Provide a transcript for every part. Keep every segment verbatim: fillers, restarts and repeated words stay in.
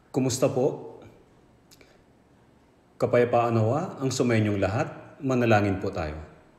Kumusta po? Kapayapaan nawa ang sumayinyong lahat, manalangin po tayo.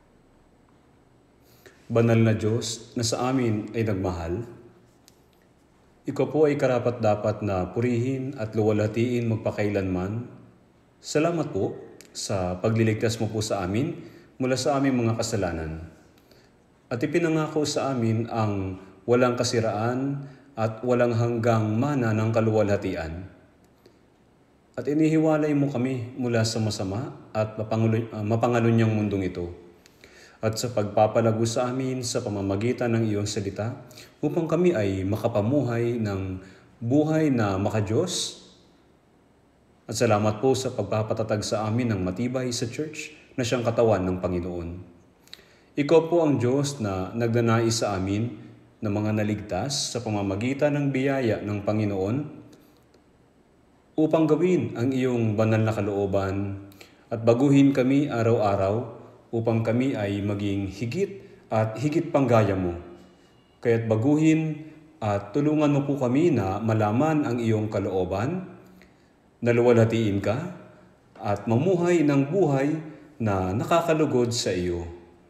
Banal na Diyos na sa amin ay nagmahal, Ikaw po ay karapat-dapat na purihin at luwalhatiin magpakailanman. Salamat po sa pagliligtas mo po sa amin mula sa aming mga kasalanan. At ipinangako sa amin ang walang kasiraan at walang hanggang mana ng kaluwalhatian. At inihiwalay mo kami mula sa masama at mapangalunyang mundong ito. At sa pagpapalago sa amin sa pamamagitan ng iyong salita, upang kami ay makapamuhay ng buhay na makadiyos. At salamat po sa pagpapatatag sa amin ng matibay sa church na siyang katawan ng Panginoon. Ikaw po ang Diyos na nagnanais sa amin na mga naligtas sa pamamagitan ng biyaya ng Panginoon upang gawin ang iyong banal na kalooban at baguhin kami araw-araw upang kami ay maging higit at higit pang gaya mo. Kaya't baguhin at tulungan mo po kami na malaman ang iyong kalooban, na luwalhatiin ka at mamuhay ng buhay na nakakalugod sa iyo.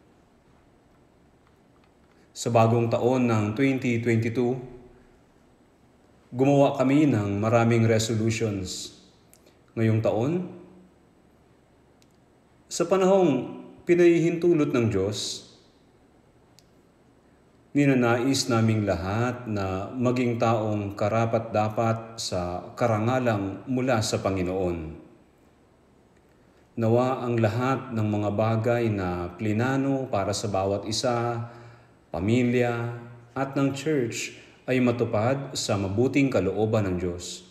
Sa bagong taon ng twenty twenty-two, gumawa kami ng maraming resolutions. Ngayong taon, sa panahong pinahihintulot ng Diyos, ninanais naming lahat na maging taong karapat-dapat sa karangalang mula sa Panginoon. Nawa ang lahat ng mga bagay na plinano para sa bawat isa, pamilya at ng church ay matupad sa mabuting kalooban ng Diyos.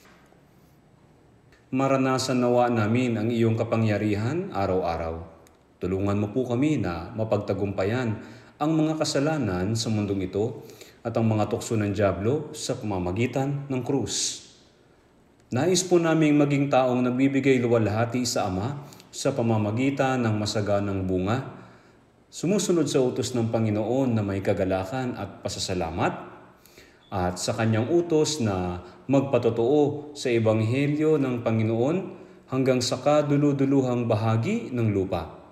Maranasan nawa namin ang iyong kapangyarihan araw-araw. Tulungan mo po kami na mapagtagumpayan ang mga kasalanan sa mundong ito at ang mga tukso ng dyablo sa pamamagitan ng krus. Nais po naming maging taong nagbibigay luwalhati sa Ama sa pamamagitan ng masaganang bunga, sumusunod sa utos ng Panginoon na may kagalakan at pasasalamat, at sa kanyang utos na magpatotoo sa Ebanghelyo ng Panginoon hanggang sa kaduluduluhang bahagi ng lupa.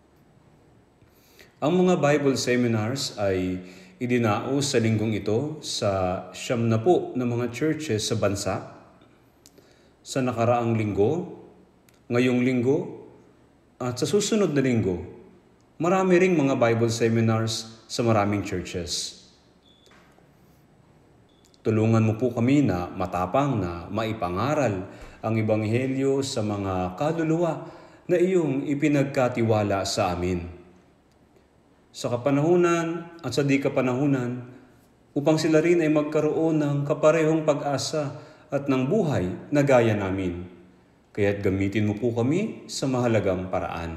Ang mga Bible seminars ay idinaos sa linggong ito sa siyam na po na mga churches sa bansa. Sa nakaraang linggo, ngayong linggo, at sa susunod na linggo, marami ring mga Bible seminars sa maraming churches. Tulungan mo po kami na matapang na maipangaral ang Ebanghelyo sa mga kaluluwa na iyong ipinagkatiwala sa amin. Sa kapanahunan at sa di kapanahunan, upang sila rin ay magkaroon ng kaparehong pag-asa at ng buhay na gaya namin. Kaya't gamitin mo po kami sa mahalagang paraan.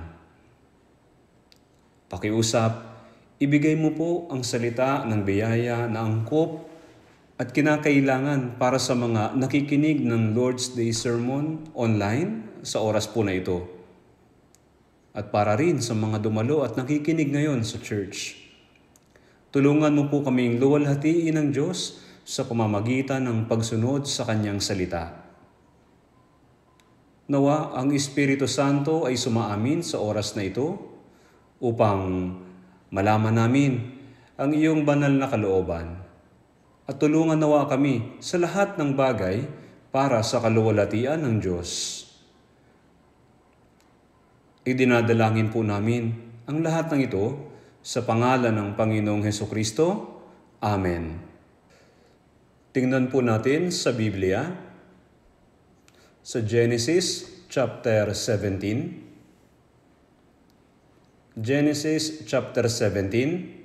Pakiusap, ibigay mo po ang salita ng biyaya na angkop at kinakailangan para sa mga nakikinig ng Lord's Day Sermon online sa oras po na ito. At para rin sa mga dumalo at nakikinig ngayon sa church. Tulungan mo po kaming luwalhatiin ng Diyos sa pamamagitan ng pagsunod sa Kanyang salita. Nawa ang Espiritu Santo ay sumaamin sa oras na ito upang malaman namin ang iyong banal na kalooban. At tulungan nawa kami sa lahat ng bagay para sa kaluwalhatian ng Diyos. Idinadalangin po namin ang lahat ng ito sa pangalan ng Panginoong Hesukristo. Amen. Tingnan po natin sa Biblia, sa Genesis chapter seventeen. Genesis chapter seventeen.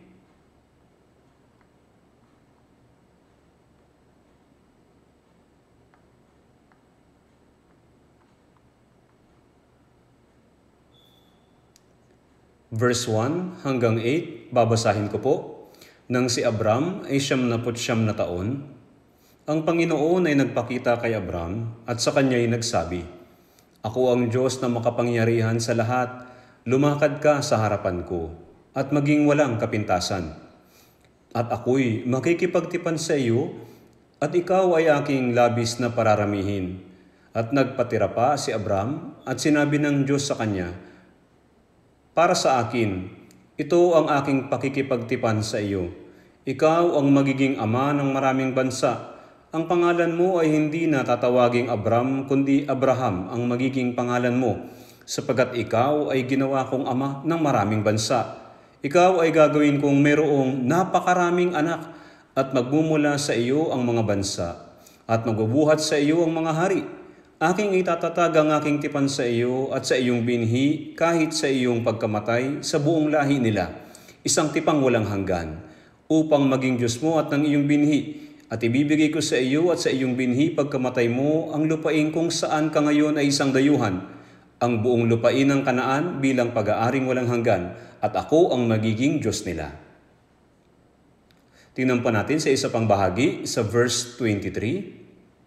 Verse one hanggang eight, babasahin ko po. Nang si Abram ay siyam naput siyam na taon, ang Panginoon ay nagpakita kay Abram at sa kanya ay nagsabi, Ako ang Diyos na makapangyarihan sa lahat, lumakad ka sa harapan ko at maging walang kapintasan. At ako'y makikipagtipan sa iyo At ikaw ay aking labis na pararamihin. At nagpatira pa si Abram at sinabi ng Diyos sa kanya, para sa akin, ito ang aking pakikipagtipan sa iyo. Ikaw ang magiging ama ng maraming bansa. Ang pangalan mo ay hindi na tatawaging Abram, kundi Abraham ang magiging pangalan mo, sapagkat ikaw ay ginawa kong ama ng maraming bansa. Ikaw ay gagawin kong mayroong napakaraming anak, at magmumula sa iyo ang mga bansa, at magbubuhat sa iyo ang mga hari. Aking itatatag ang aking tipan sa iyo at sa iyong binhi kahit sa iyong pagkamatay sa buong lahi nila. Isang tipang walang hanggan, upang maging Diyos mo at ng iyong binhi. At ibibigay ko sa iyo at sa iyong binhi pagkamatay mo ang lupain kung saan ka ngayon ay isang dayuhan, ang buong lupain ng Kanaan bilang pag-aaring walang hanggan, at ako ang magiging Diyos nila. Tingnan pa natin sa isa pang bahagi, sa verse twenty-three.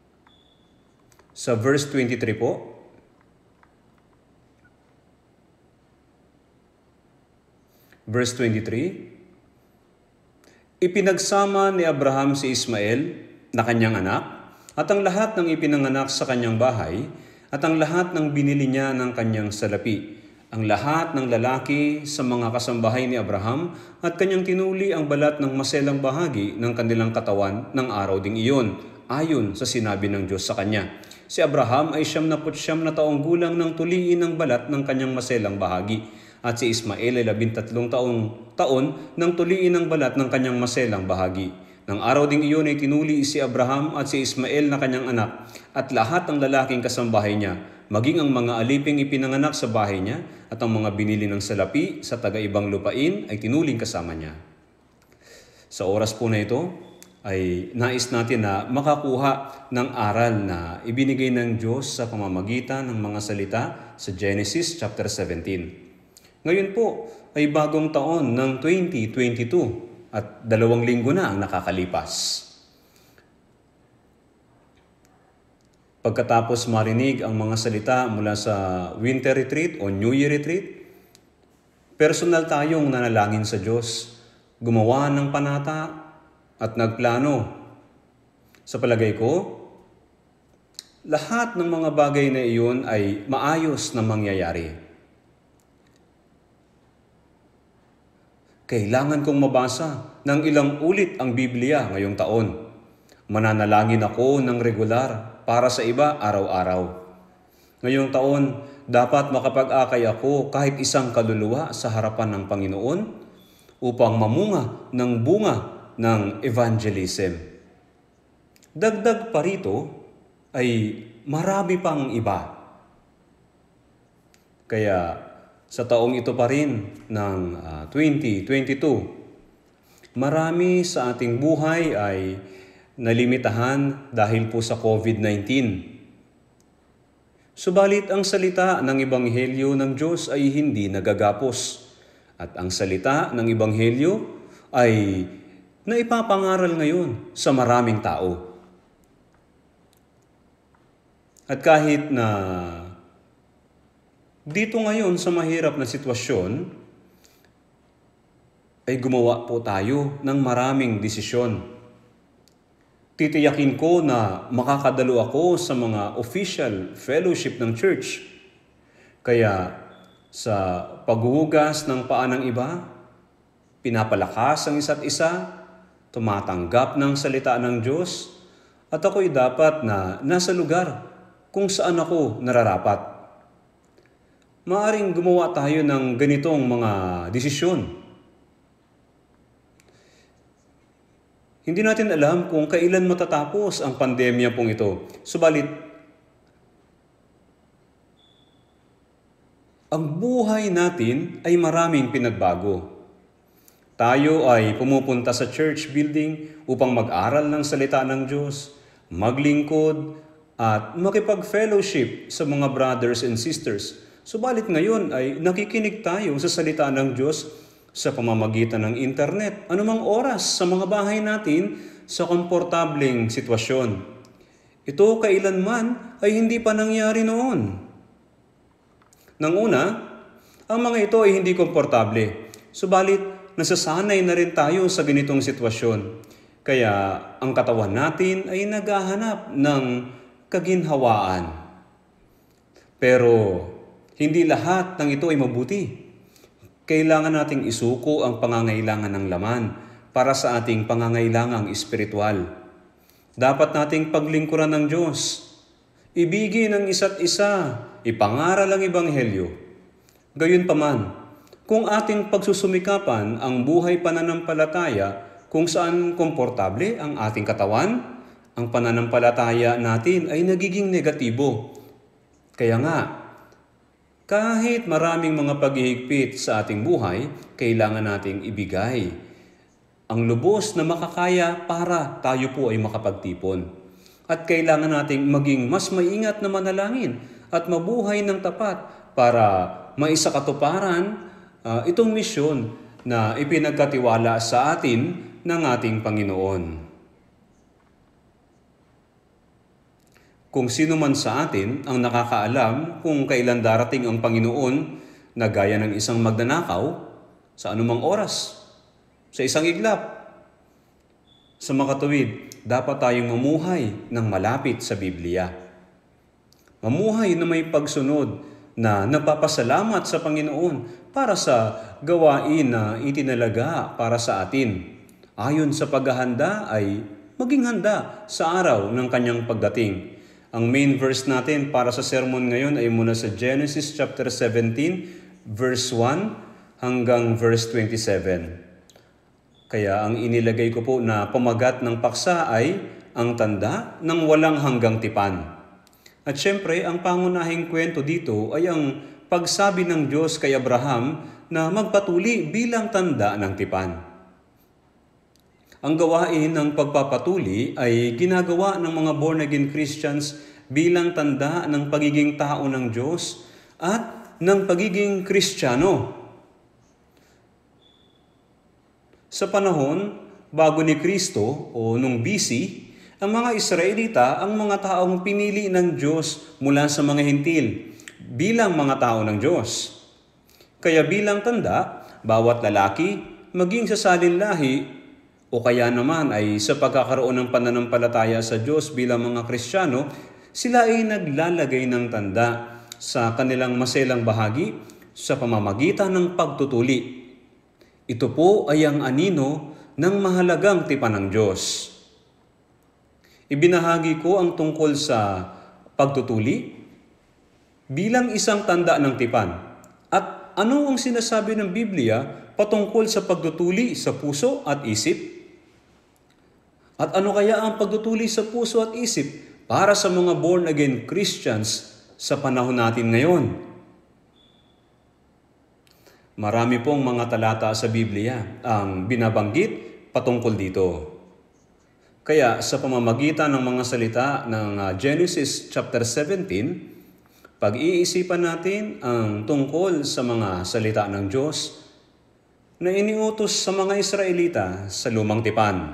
Sa verse twenty-three po, verse twenty-three, ipinagsama ni Abraham si Ismael na kanyang anak, at ang lahat ng ipinanganak sa kanyang bahay, at ang lahat ng binili niya ng kanyang salapi, ang lahat ng lalaki sa mga kasambahay ni Abraham, at kanyang tinuli ang balat ng maselang bahagi ng kanilang katawan ng araw ding iyon, ayon sa sinabi ng Diyos sa kanya. Si Abraham ay siyam na putsyam na taong gulang nang tuliin ang balat ng kanyang maselang bahagi, at si Ismael ay labintatlong taong taon nang tuliin ang balat ng kanyang maselang bahagi. Nang araw ding iyon ay tinuli si Abraham at si Ismael na kanyang anak, at lahat ng lalaking kasambahay niya, maging ang mga aliping ipinanganak sa bahay niya, at ang mga binili ng salapi sa taga-ibang lupain ay tinuling kasama niya. Sa oras po na ito, ay nais natin na makakuha ng aral na ibinigay ng Diyos sa pamamagitan ng mga salita sa Genesis chapter seventeen. Ngayon po ay bagong taon ng twenty twenty-two at dalawang linggo na ang nakakalipas. Pagkatapos marinig ang mga salita mula sa winter retreat o New Year retreat, personal tayong nanalangin sa Diyos, gumawa ng panata at nagplano. Sa palagay ko, lahat ng mga bagay na iyon ay maayos na mangyayari. Kailangan kong mabasa ng ilang ulit ang Biblia ngayong taon. Mananalangin ako ng regular para sa iba araw-araw. Ngayong taon, dapat makapag-akay ako kahit isang kaluluwa sa harapan ng Panginoon upang mamunga ng bunga ng evangelism. Dagdag pa rito ay marami pang iba. Kaya sa taong ito pa rin ng uh, twenty twenty-two, marami sa ating buhay ay nalimitahan dahil po sa COVID nineteen. Subalit ang salita ng Ebanghelyo ng Diyos ay hindi nagagapos. At ang salita ng Ebanghelyo ay naipapangaral ngayon sa maraming tao. At kahit na dito ngayon sa mahirap na sitwasyon, ay gumawa po tayo ng maraming desisyon. Titiyakin ko na makakadalo ako sa mga official fellowship ng church. Kaya sa paghuhugas ng paa ng iba, pinapalakas ang isa't isa, tumatanggap ng salita ng Diyos, at ako'y dapat na nasa lugar kung saan ako nararapat. Maaring gumawa tayo ng ganitong mga desisyon. Hindi natin alam kung kailan matatapos ang pandemya pong ito. Subalit, ang buhay natin ay maraming pinagbago. Tayo ay pumupunta sa church building upang mag-aral ng salita ng Diyos, maglingkod, at makipag-fellowship sa mga brothers and sisters. Subalit ngayon ay nakikinig tayo sa salita ng Diyos sa pamamagitan ng internet, anumang oras sa mga bahay natin sa komportableng sitwasyon. Ito kailanman ay hindi pa nangyari noon. Nang una, ang mga ito ay hindi komportable. Subalit, nasasanay na rin tayo sa ganitong sitwasyon. Kaya ang katawan natin ay naghahanap ng kaginhawaan. Pero hindi lahat ng ito ay mabuti. Kailangan nating isuko ang pangangailangan ng laman para sa ating pangangailangang espiritual. Dapat nating paglingkuran ng Diyos. Ibigin ang isa't isa, ipangaral ang Ebanghelyo. Gayunpaman, kung ating pagsusumikapan ang buhay pananampalataya kung saan komportable ang ating katawan, ang pananampalataya natin ay nagiging negatibo. Kaya nga, kahit maraming mga paghihigpit sa ating buhay, kailangan nating ibigay ang lubos na makakaya para tayo po ay makapagtipon. At kailangan nating maging mas maingat na manalangin at mabuhay ng tapat para maisakatuparan uh, itong misyon na ipinagkatiwala sa atin ng ating Panginoon. Kung sino man sa atin ang nakakaalam kung kailan darating ang Panginoon na gaya ng isang magnanakaw sa anumang oras, sa isang iglap. Sa makatuwid, dapat tayong mamuhay ng malapit sa Biblia. Mamuhay na may pagsunod na nagpapasalamat sa Panginoon para sa gawain na itinalaga para sa atin. Ayon sa paghahanda ay maging handa sa araw ng kanyang pagdating. Ang main verse natin para sa sermon ngayon ay mula sa Genesis chapter seventeen, verse one hanggang verse twenty-seven. Kaya ang inilagay ko po na pamagat ng paksa ay ang tanda ng walang hanggang tipan. At syempre, ang pangunahing kwento dito ay ang pagsabi ng Diyos kay Abraham na magpatuli bilang tanda ng tipan. Ang gawain ng pagpapatuli ay ginagawa ng mga born-again Christians bilang tanda ng pagiging tao ng Diyos at ng pagiging Kristiyano. Sa panahon bago ni Kristo o nung B C, ang mga Israelita ang mga taong pinili ng Diyos mula sa mga hintil bilang mga tao ng Diyos. Kaya bilang tanda, bawat lalaki, maging sa salinlahi o kaya naman ay sa pagkakaroon ng pananampalataya sa Diyos bilang mga Kristiyano, sila ay naglalagay ng tanda sa kanilang maselang bahagi sa pamamagitan ng pagtutuli. Ito po ay ang anino ng mahalagang tipan ng Diyos. Ibinahagi ko ang tungkol sa pagtutuli bilang isang tanda ng tipan. At ano ang sinasabi ng Biblia patungkol sa pagtutuli sa puso at isip? At ano kaya ang pagtutuli sa puso at isip para sa mga born-again Christians sa panahon natin ngayon? Marami pong mga talata sa Biblia ang binabanggit patungkol dito. Kaya sa pamamagitan ng mga salita ng Genesis chapter seventeen, pag-iisipan natin ang tungkol sa mga salita ng Diyos na iniutos sa mga Israelita sa lumang tipan.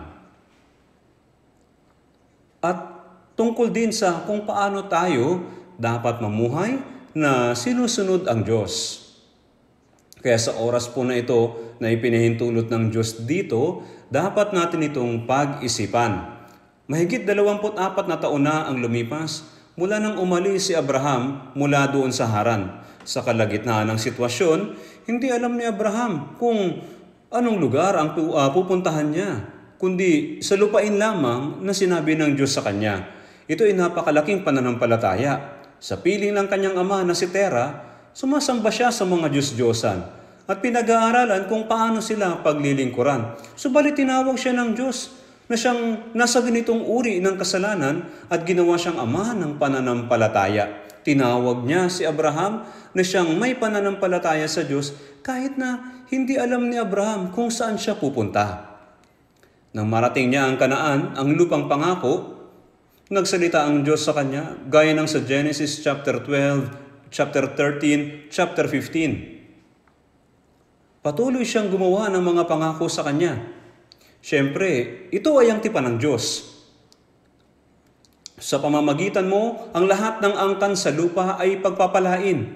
At tungkol din sa kung paano tayo dapat mamuhay na sinusunod ang Diyos. Kaya sa oras po na ito na ipinahintulot ng Diyos dito, dapat natin itong pag-isipan. Mahigit dalawamput apat na taon na ang lumipas mula nang umalis si Abraham mula doon sa Haran. Sa kalagitnaan ng sitwasyon, hindi alam ni Abraham kung anong lugar ang pupuntahan niya, kundi sa lupain lamang na sinabi ng Diyos sa kanya. Ito ay napakalaking pananampalataya. Sa piling ng kanyang ama na si Tera, sumasamba siya sa mga Diyos-Diyosan at pinag-aaralan kung paano sila paglilingkuran. Subalit tinawag siya ng Diyos na siyang nasa ganitong uri ng kasalanan at ginawa siyang ama ng pananampalataya. Tinawag niya si Abraham na siyang may pananampalataya sa Diyos kahit na hindi alam ni Abraham kung saan siya pupunta. Nang marating niya ang Kanaan, ang lupang pangako, nagsalita ang Diyos sa kanya gaya ng sa Genesis chapter twelve, chapter thirteen, chapter fifteen. Patuloy siyang gumawa ng mga pangako sa kanya. Siyempre, ito ay ang tipan ng Diyos. Sa pamamagitan mo, ang lahat ng angkan sa lupa ay pagpapalain.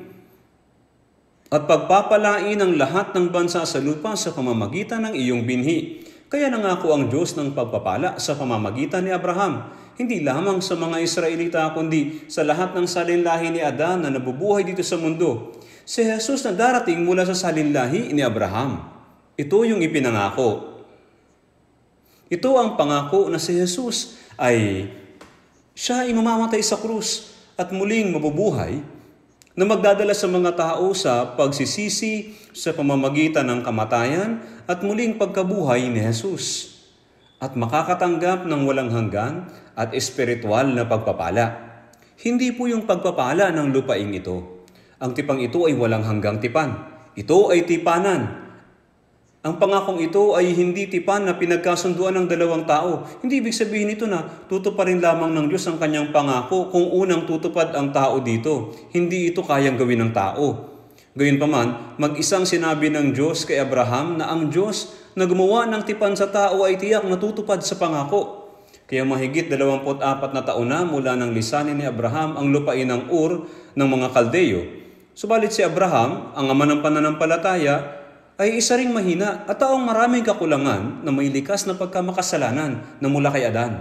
At pagpapalain ang lahat ng bansa sa lupa sa pamamagitan ng iyong binhi. Kaya nangako ang Diyos ng pagpapala sa pamamagitan ni Abraham, hindi lamang sa mga Israelita kundi sa lahat ng salinlahi ni Adan na nabubuhay dito sa mundo. Si Jesus na darating mula sa salinlahi ni Abraham. Ito yung ipinangako. Ito ang pangako na si Jesus ay siya ay mamamatay sa krus at muling mabubuhay na magdadala sa mga tao sa pagsisisi sa pamamagitan ng kamatayan at muling pagkabuhay ni Jesus at makakatanggap ng walang hanggan at espiritual na pagpapala. Hindi po yung pagpapala ng lupaing ito. Ang tipang ito ay walang hanggang tipan. Ito ay tipanan. Ang pangakong ito ay hindi tipan na pinagkasunduan ng dalawang tao. Hindi ibig sabihin ito na tutuparin lamang ng Diyos ang kanyang pangako kung unang tutupad ang tao dito. Hindi ito kayang gawin ng tao. Gayunpaman, mag-isang sinabi ng Diyos kay Abraham na ang Diyos na gumawa ng tipan sa tao ay tiyak na tutupad sa pangako. Kaya mahigit dalawampu't apat na taon na mula ng lisanin ni Abraham ang lupain ng Ur ng mga Kaldeyo. Subalit si Abraham, ang ama ng pananampalataya, ay isa ring mahina at taong maraming kakulangan na may likas na pagkamakasalanan na mula kay Adan.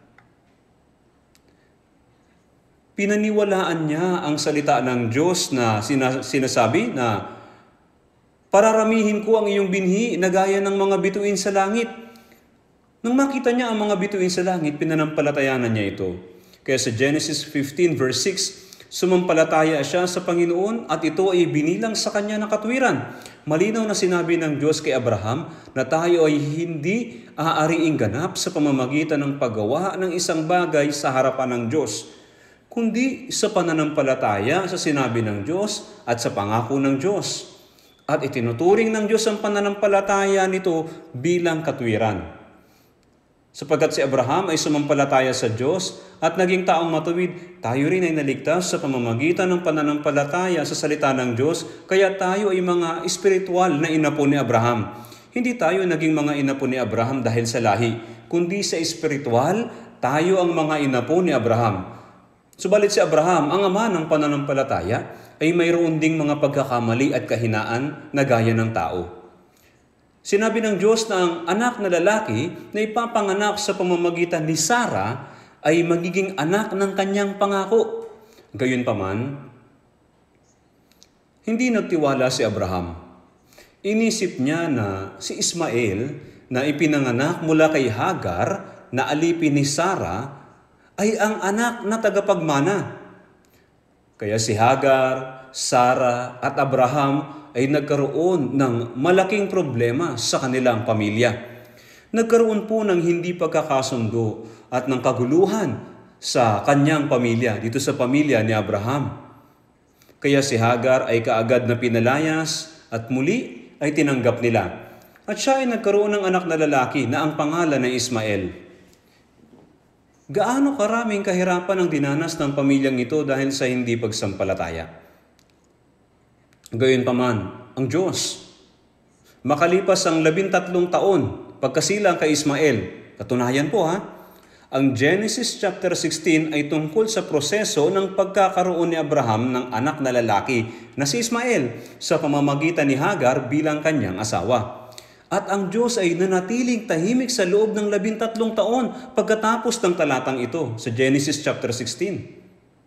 Pinaniwalaan niya ang salita ng Diyos na sinasabi na pararamihin ko ang iyong binhi na gaya ng mga bituin sa langit. Nang makita niya ang mga bituin sa langit, pinanampalatayanan niya ito. Kaya sa Genesis fifteen verse six, sumampalataya siya sa Panginoon at ito ay binilang sa kanya na katwiran. Malinaw na sinabi ng Diyos kay Abraham na tayo ay hindi aariing ganap sa pamamagitan ng paggawa ng isang bagay sa harapan ng Diyos, kundi sa pananampalataya sa sinabi ng Diyos at sa pangako ng Diyos. At itinuturing ng Diyos ang pananampalataya nito bilang katwiran. Sapagkat si Abraham ay sumampalataya sa Diyos at naging taong matuwid, tayo rin ay naligtas sa pamamagitan ng pananampalataya sa salita ng Diyos, kaya tayo ay mga espiritual na inapo ni Abraham. Hindi tayo naging mga inapo ni Abraham dahil sa lahi, kundi sa espiritual, tayo ang mga inapo ni Abraham. Subalit si Abraham, ang ama ng pananampalataya, ay mayroon ding mga pagkakamali at kahinaan na gaya ng tao. Sinabi ng Diyos na ang anak na lalaki na ipapanganak sa pamamagitan ni Sarah ay magiging anak ng kanyang pangako. Gayunpaman, hindi nagtiwala si Abraham. Inisip niya na si Ismael na ipinanganak mula kay Hagar na alipin ni Sarah ay ang anak na tagapagmana. Kaya si Hagar, Sarah at Abraham ay nagkaroon ng malaking problema sa kanilang pamilya. Nagkaroon po ng hindi pagkakasundo at ng kaguluhan sa kanyang pamilya, dito sa pamilya ni Abraham. Kaya si Hagar ay kaagad na pinalayas at muli ay tinanggap nila. At siya ay nagkaroon ng anak na lalaki na ang pangalan ay Ismael. Gaano karaming kahirapan ang dinanas ng pamilyang ito dahil sa hindi pagsampalataya? Gayunpaman, ang Diyos, makalipas ang labintatlong taon pagkasilang kay Ismael, katunayan po ha, ang Genesis chapter sixteen ay tungkol sa proseso ng pagkakaroon ni Abraham ng anak na lalaki na si Ismael sa pamamagitan ni Hagar bilang kanyang asawa. At ang Diyos ay nanatiling tahimik sa loob ng labintatlong taon pagkatapos ng talatang ito sa Genesis chapter sixteen.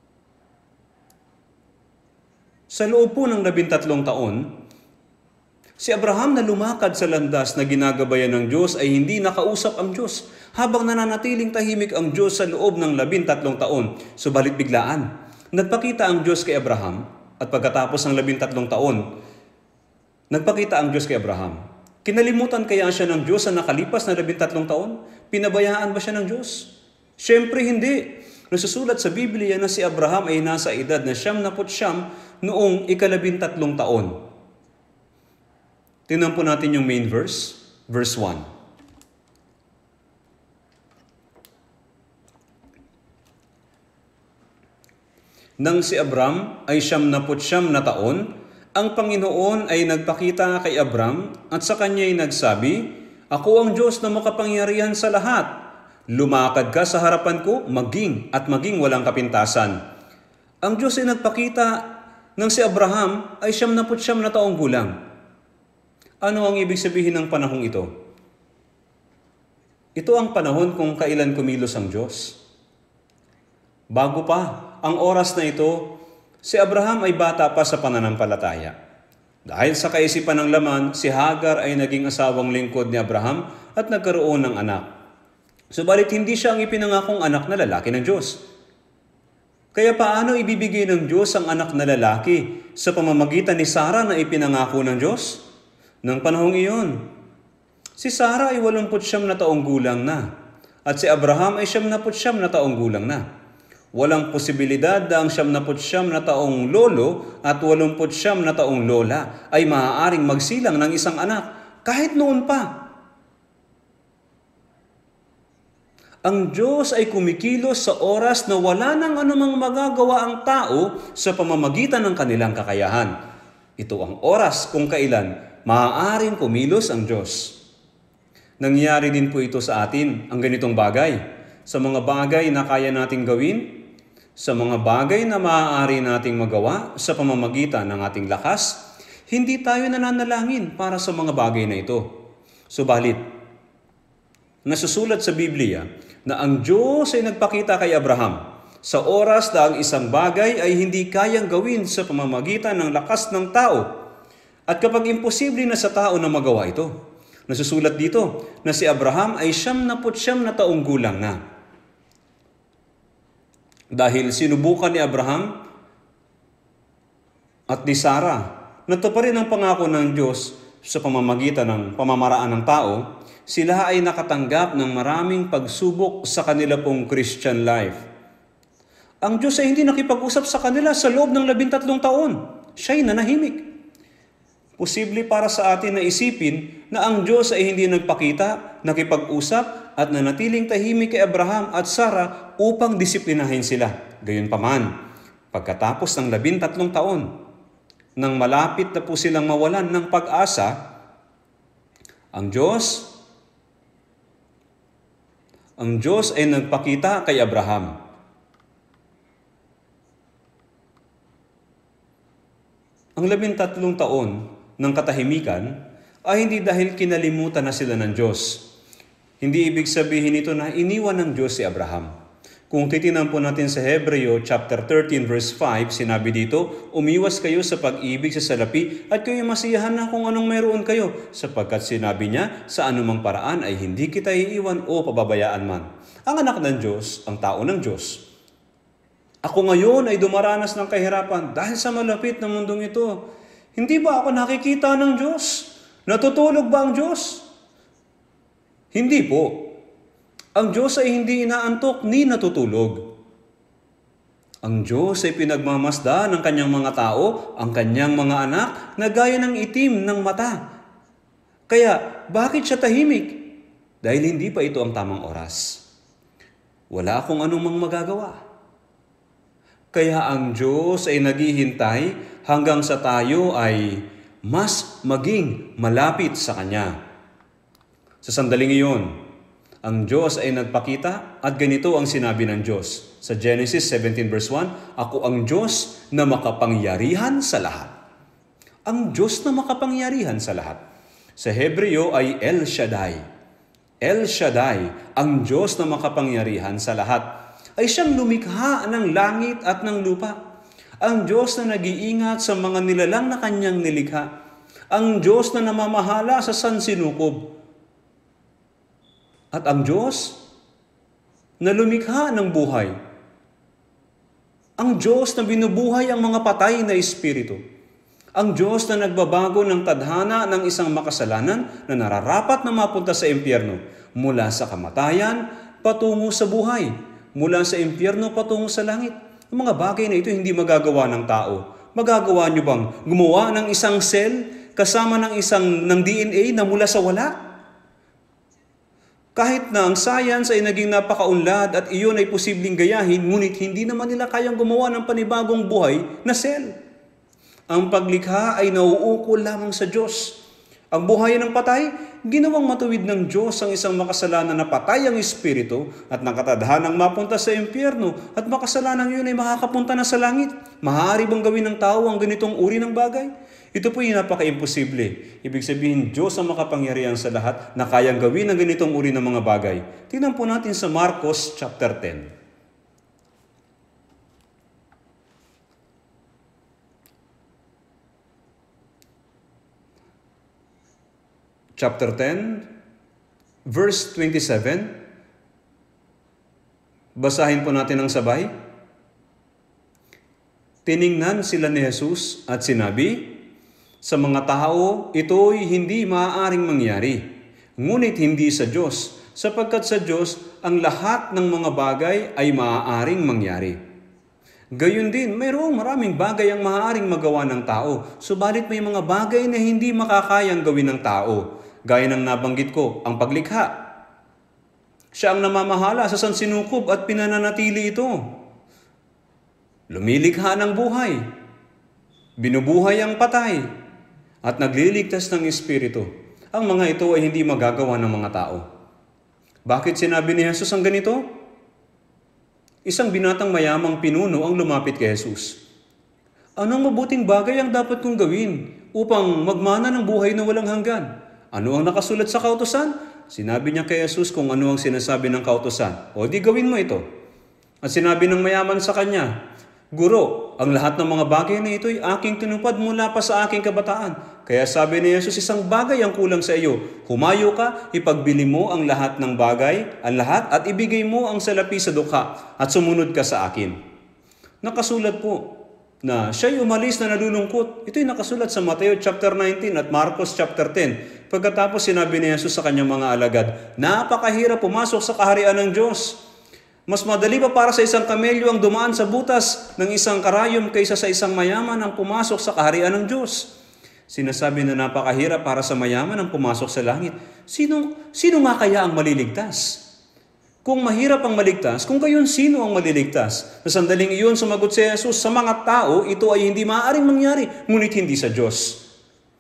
Sa loob po ng labintatlong taon, si Abraham na lumakad sa landas na ginagabayan ng Diyos ay hindi nakausap ang Diyos habang nananatiling tahimik ang Diyos sa loob ng labintatlong taon. Subalit biglaan, nagpakita ang Diyos kay Abraham at pagkatapos ng labintatlong taon, nagpakita ang Diyos kay Abraham. Kinalimutan kaya siya ng Diyos sa nakalipas na labintatlong taon? Pinabayaan ba siya ng Diyos? Siyempre hindi. Nasusulat sa Biblia na si Abraham ay nasa edad na siyam na put siyam noong ikalabintatlong taon. Tingnan po natin yung main verse, verse one. Nang si Abram ay siyam na put siyam na taon, ang Panginoon ay nagpakita kay Abram at sa kanya'y nagsabi, "Ako ang Diyos na makapangyarihan sa lahat. Lumakad ka sa harapan ko, maging at maging walang kapintasan." Ang Diyos ay nagpakita nang si Abraham ay siyam na put siyam na taong gulang. Ano ang ibig sabihin ng panahong ito? Ito ang panahon kung kailan kumilos ang Diyos. Bago pa ang oras na ito, si Abraham ay bata pa sa pananampalataya. Dahil sa kaisipan ng laman, si Hagar ay naging asawang lingkod ni Abraham at nagkaroon ng anak. Subalit hindi siya ang ipinangakong anak na lalaki ng Diyos. Kaya paano ibibigay ng Diyos ang anak na lalaki sa pamamagitan ni Sarah na ipinangako ng Diyos? Nang panahong iyon, si Sarah ay walumput siyam na taong gulang na at si Abraham ay siyam na siyam na taong gulang na. Walang posibilidad na ang siyam na siyam na taong lolo at walumput siyam na taong lola ay maaaring magsilang ng isang anak kahit noon pa. Ang Diyos ay kumikilos sa oras na wala nang anumang magagawa ang tao sa pamamagitan ng kanilang kakayahan. Ito ang oras kung kailan maaaring kumilos ang Diyos. Nangyari din po ito sa atin, ang ganitong bagay. Sa mga bagay na kaya nating gawin, sa mga bagay na maaari nating magawa sa pamamagitan ng ating lakas, hindi tayo nananalangin para sa mga bagay na ito. Subalit, nasusulat sa Biblia na ang Diyos ay nagpakita kay Abraham sa oras na ang isang bagay ay hindi kayang gawin sa pamamagitan ng lakas ng tao. At kapag imposible na sa tao na magawa ito, nasusulat dito na si Abraham ay siyam na siyam na taong gulang na. Dahil sinubukan ni Abraham at ni Sarah na tuparin ang pangako ng Diyos sa pamamagitan ng pamamaraan ng tao, sila ay nakatanggap ng maraming pagsubok sa kanila pong Christian life. Ang Diyos ay hindi nakipag-usap sa kanila sa loob ng labintatlong taon. Siya'y nanahimik. Posible para sa atin na isipin na ang Diyos ay hindi nagpakita, nakipag-usap at nanatiling tahimik kay Abraham at Sarah upang disiplinahin sila. Gayunpaman, pagkatapos ng labintatlong taon, nang malapit na po silang mawalan ng pag-asa, ang Diyos, ang Diyos ay nagpakita kay Abraham. Ang labintatlong taon ng katahimikan ay hindi dahil kinalimutan na sila ng Diyos. Hindi ibig sabihin ito na iniwan ng Diyos si Abraham. Kung titinan po natin sa Hebreo chapter thirteen verse five, sinabi dito, umiwas kayo sa pag-ibig sa salapi at kayo masiyahan na kung anong mayroon kayo, sapagkat sinabi niya, sa anumang paraan ay hindi kita iiwan o pababayaan man. Ang anak ng Diyos, ang tao ng Diyos. Ako ngayon ay dumaranas ng kahirapan dahil sa malapit na mundong ito. Hindi ba ako nakikita ng Diyos? Natutulog ba ang Diyos? Hindi po. Ang Diyos ay hindi inaantok ni natutulog. Ang Diyos ay pinagmamasda ng kanyang mga tao, ang kanyang mga anak, na gaya ng itim ng mata. Kaya, bakit siya tahimik? Dahil hindi pa ito ang tamang oras. Wala akong anumang magagawa. Kaya ang Diyos ay naghihintay hanggang sa tayo ay mas maging malapit sa Kanya. Sa sandaling iyon, ang Diyos ay nagpakita at ganito ang sinabi ng Diyos. Sa Genesis seventeen verse one, ako ang Diyos na makapangyarihan sa lahat. Ang Diyos na makapangyarihan sa lahat. Sa Hebreo ay El Shaddai. El Shaddai, ang Diyos na makapangyarihan sa lahat, ay siyang lumikha ng langit at ng lupa. Ang Diyos na nag-iingat sa mga nilalang na kanyang nilikha. Ang Diyos na namamahala sa sansinukob. At ang Diyos na lumikha ng buhay. Ang Diyos na binubuhay ang mga patay na espiritu. Ang Diyos na nagbabago ng tadhana ng isang makasalanan na nararapat na mapunta sa impyerno mula sa kamatayan patungo sa buhay, mula sa impyerno patungo sa langit. Ang mga bagay na ito hindi magagawa ng tao. Magagawa niyo bang gumawa ng isang cell kasama ng isang ng D N A na mula sa wala? Kahit na ang science ay naging napakaunlad at iyon ay posibleng gayahin, ngunit hindi naman nila kayang gumawa ng panibagong buhay na cell. Ang paglikha ay nauukol lamang sa Diyos. Ang buhay ng patay, ginawang matuwid ng Diyos ang isang makasalanan na patay ang espiritu at nakatadhanang mapunta sa impyerno at makasalanan yun ay makakapunta na sa langit. Maaari bang gawin ng tao ang ganitong uri ng bagay? Ito po yung napaka-imposible. Ibig sabihin, Diyos ang makapangyarihan sa lahat na kayang gawin ang ganitong uri ng mga bagay. Tingnan po natin sa Marcos chapter ten. Chapter ten, verse twenty-seven. Basahin po natin ang sabay. Tiningnan sila ni Jesus at sinabi, sa mga tao, ito'y hindi maaaring mangyari, ngunit hindi sa Diyos, sapagkat sa Diyos, ang lahat ng mga bagay ay maaaring mangyari. Gayun din, mayroong maraming bagay ang maaaring magawa ng tao, subalit may mga bagay na hindi makakayang gawin ng tao. Gaya ng nabanggit ko, ang paglikha. Siya ang namamahala sa sansinukob at pinananatili ito. Lumilikha ng buhay, binubuhay ang patay, at nagliligtas ng espiritu. Ang mga ito ay hindi magagawa ng mga tao. Bakit sinabi ni Jesus ang ganito? Isang binatang mayamang pinuno ang lumapit kay Jesus. Anong mabuting bagay ang dapat kong gawin upang magmana ng buhay na walang hanggan? Ano ang nakasulat sa kautusan? Sinabi niya kay Jesus kung ano ang sinasabi ng kautusan. O di gawin mo ito. At sinabi ng mayaman sa kanya, Guro, ang lahat ng mga bagay na ito ay aking tinupad mula pa sa aking kabataan. Kaya sabi ni Jesus, isang bagay ang kulang sa iyo. Humayo ka, ipagbili mo ang lahat ng bagay, ang lahat, at ibigay mo ang salapi sa dukha, at sumunod ka sa akin. Nakasulat po na siya'y umalis na nalulungkot. Ito'y nakasulat sa Mateo chapter nineteen at Marcos chapter ten. Pagkatapos sinabi ni Jesus sa kanyang mga alagad, napakahirap pumasok sa kaharian ng Diyos. Mas madali pa para sa isang kamelyo ang dumaan sa butas ng isang karayom kaysa sa isang mayaman ang pumasok sa kaharian ng Diyos. Sinasabi na napakahirap para sa mayaman ang pumasok sa langit. Sino, sino nga kaya ang maliligtas? Kung mahirap ang maligtas, kung gayon sino ang maliligtas? Sa sandaling iyon sumagot si Jesus, sa mga tao ito ay hindi maaaring mangyari, ngunit hindi sa Diyos.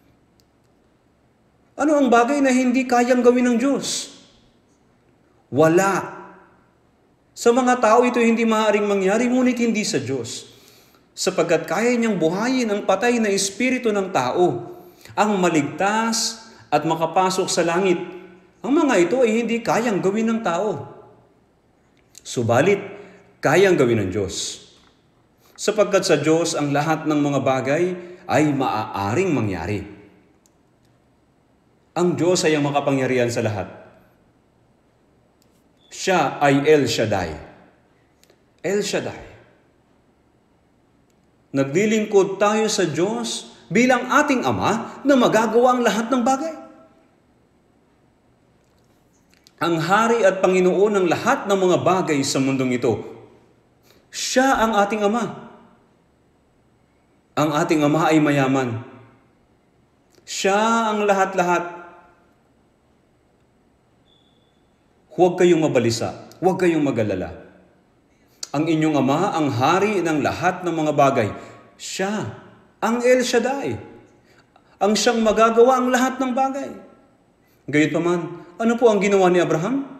Ano ang bagay na hindi kayang gawin ng Diyos? Wala. Sa mga tao ito hindi maaaring mangyari, ngunit hindi sa Diyos. Sapagkat kaya niyang buhayin ang patay na espiritu ng tao, ang maligtas at makapasok sa langit. Ang mga ito ay hindi kayang gawin ng tao. Subalit, kayang gawin ng Diyos. Sapagkat sa Diyos ang lahat ng mga bagay ay maaaring mangyari. Ang Diyos ay ang makapangyarihan sa lahat. Siya ay El Shaddai. El Shaddai. Naglilingkod tayo sa Diyos bilang ating Ama na magagawa ang lahat ng bagay. Ang Hari at Panginoon ng lahat ng mga bagay sa mundong ito. Siya ang ating Ama. Ang ating Ama ay mayaman. Siya ang lahat-lahat. Huwag kayong mabalisa, huwag kayong mag-alala. Ang inyong Ama, ang Hari ng lahat ng mga bagay, siya, ang El Shaddai. Ang siyang magagawa ang lahat ng bagay. Gayunpaman, ano po ang ginawa ni Abraham?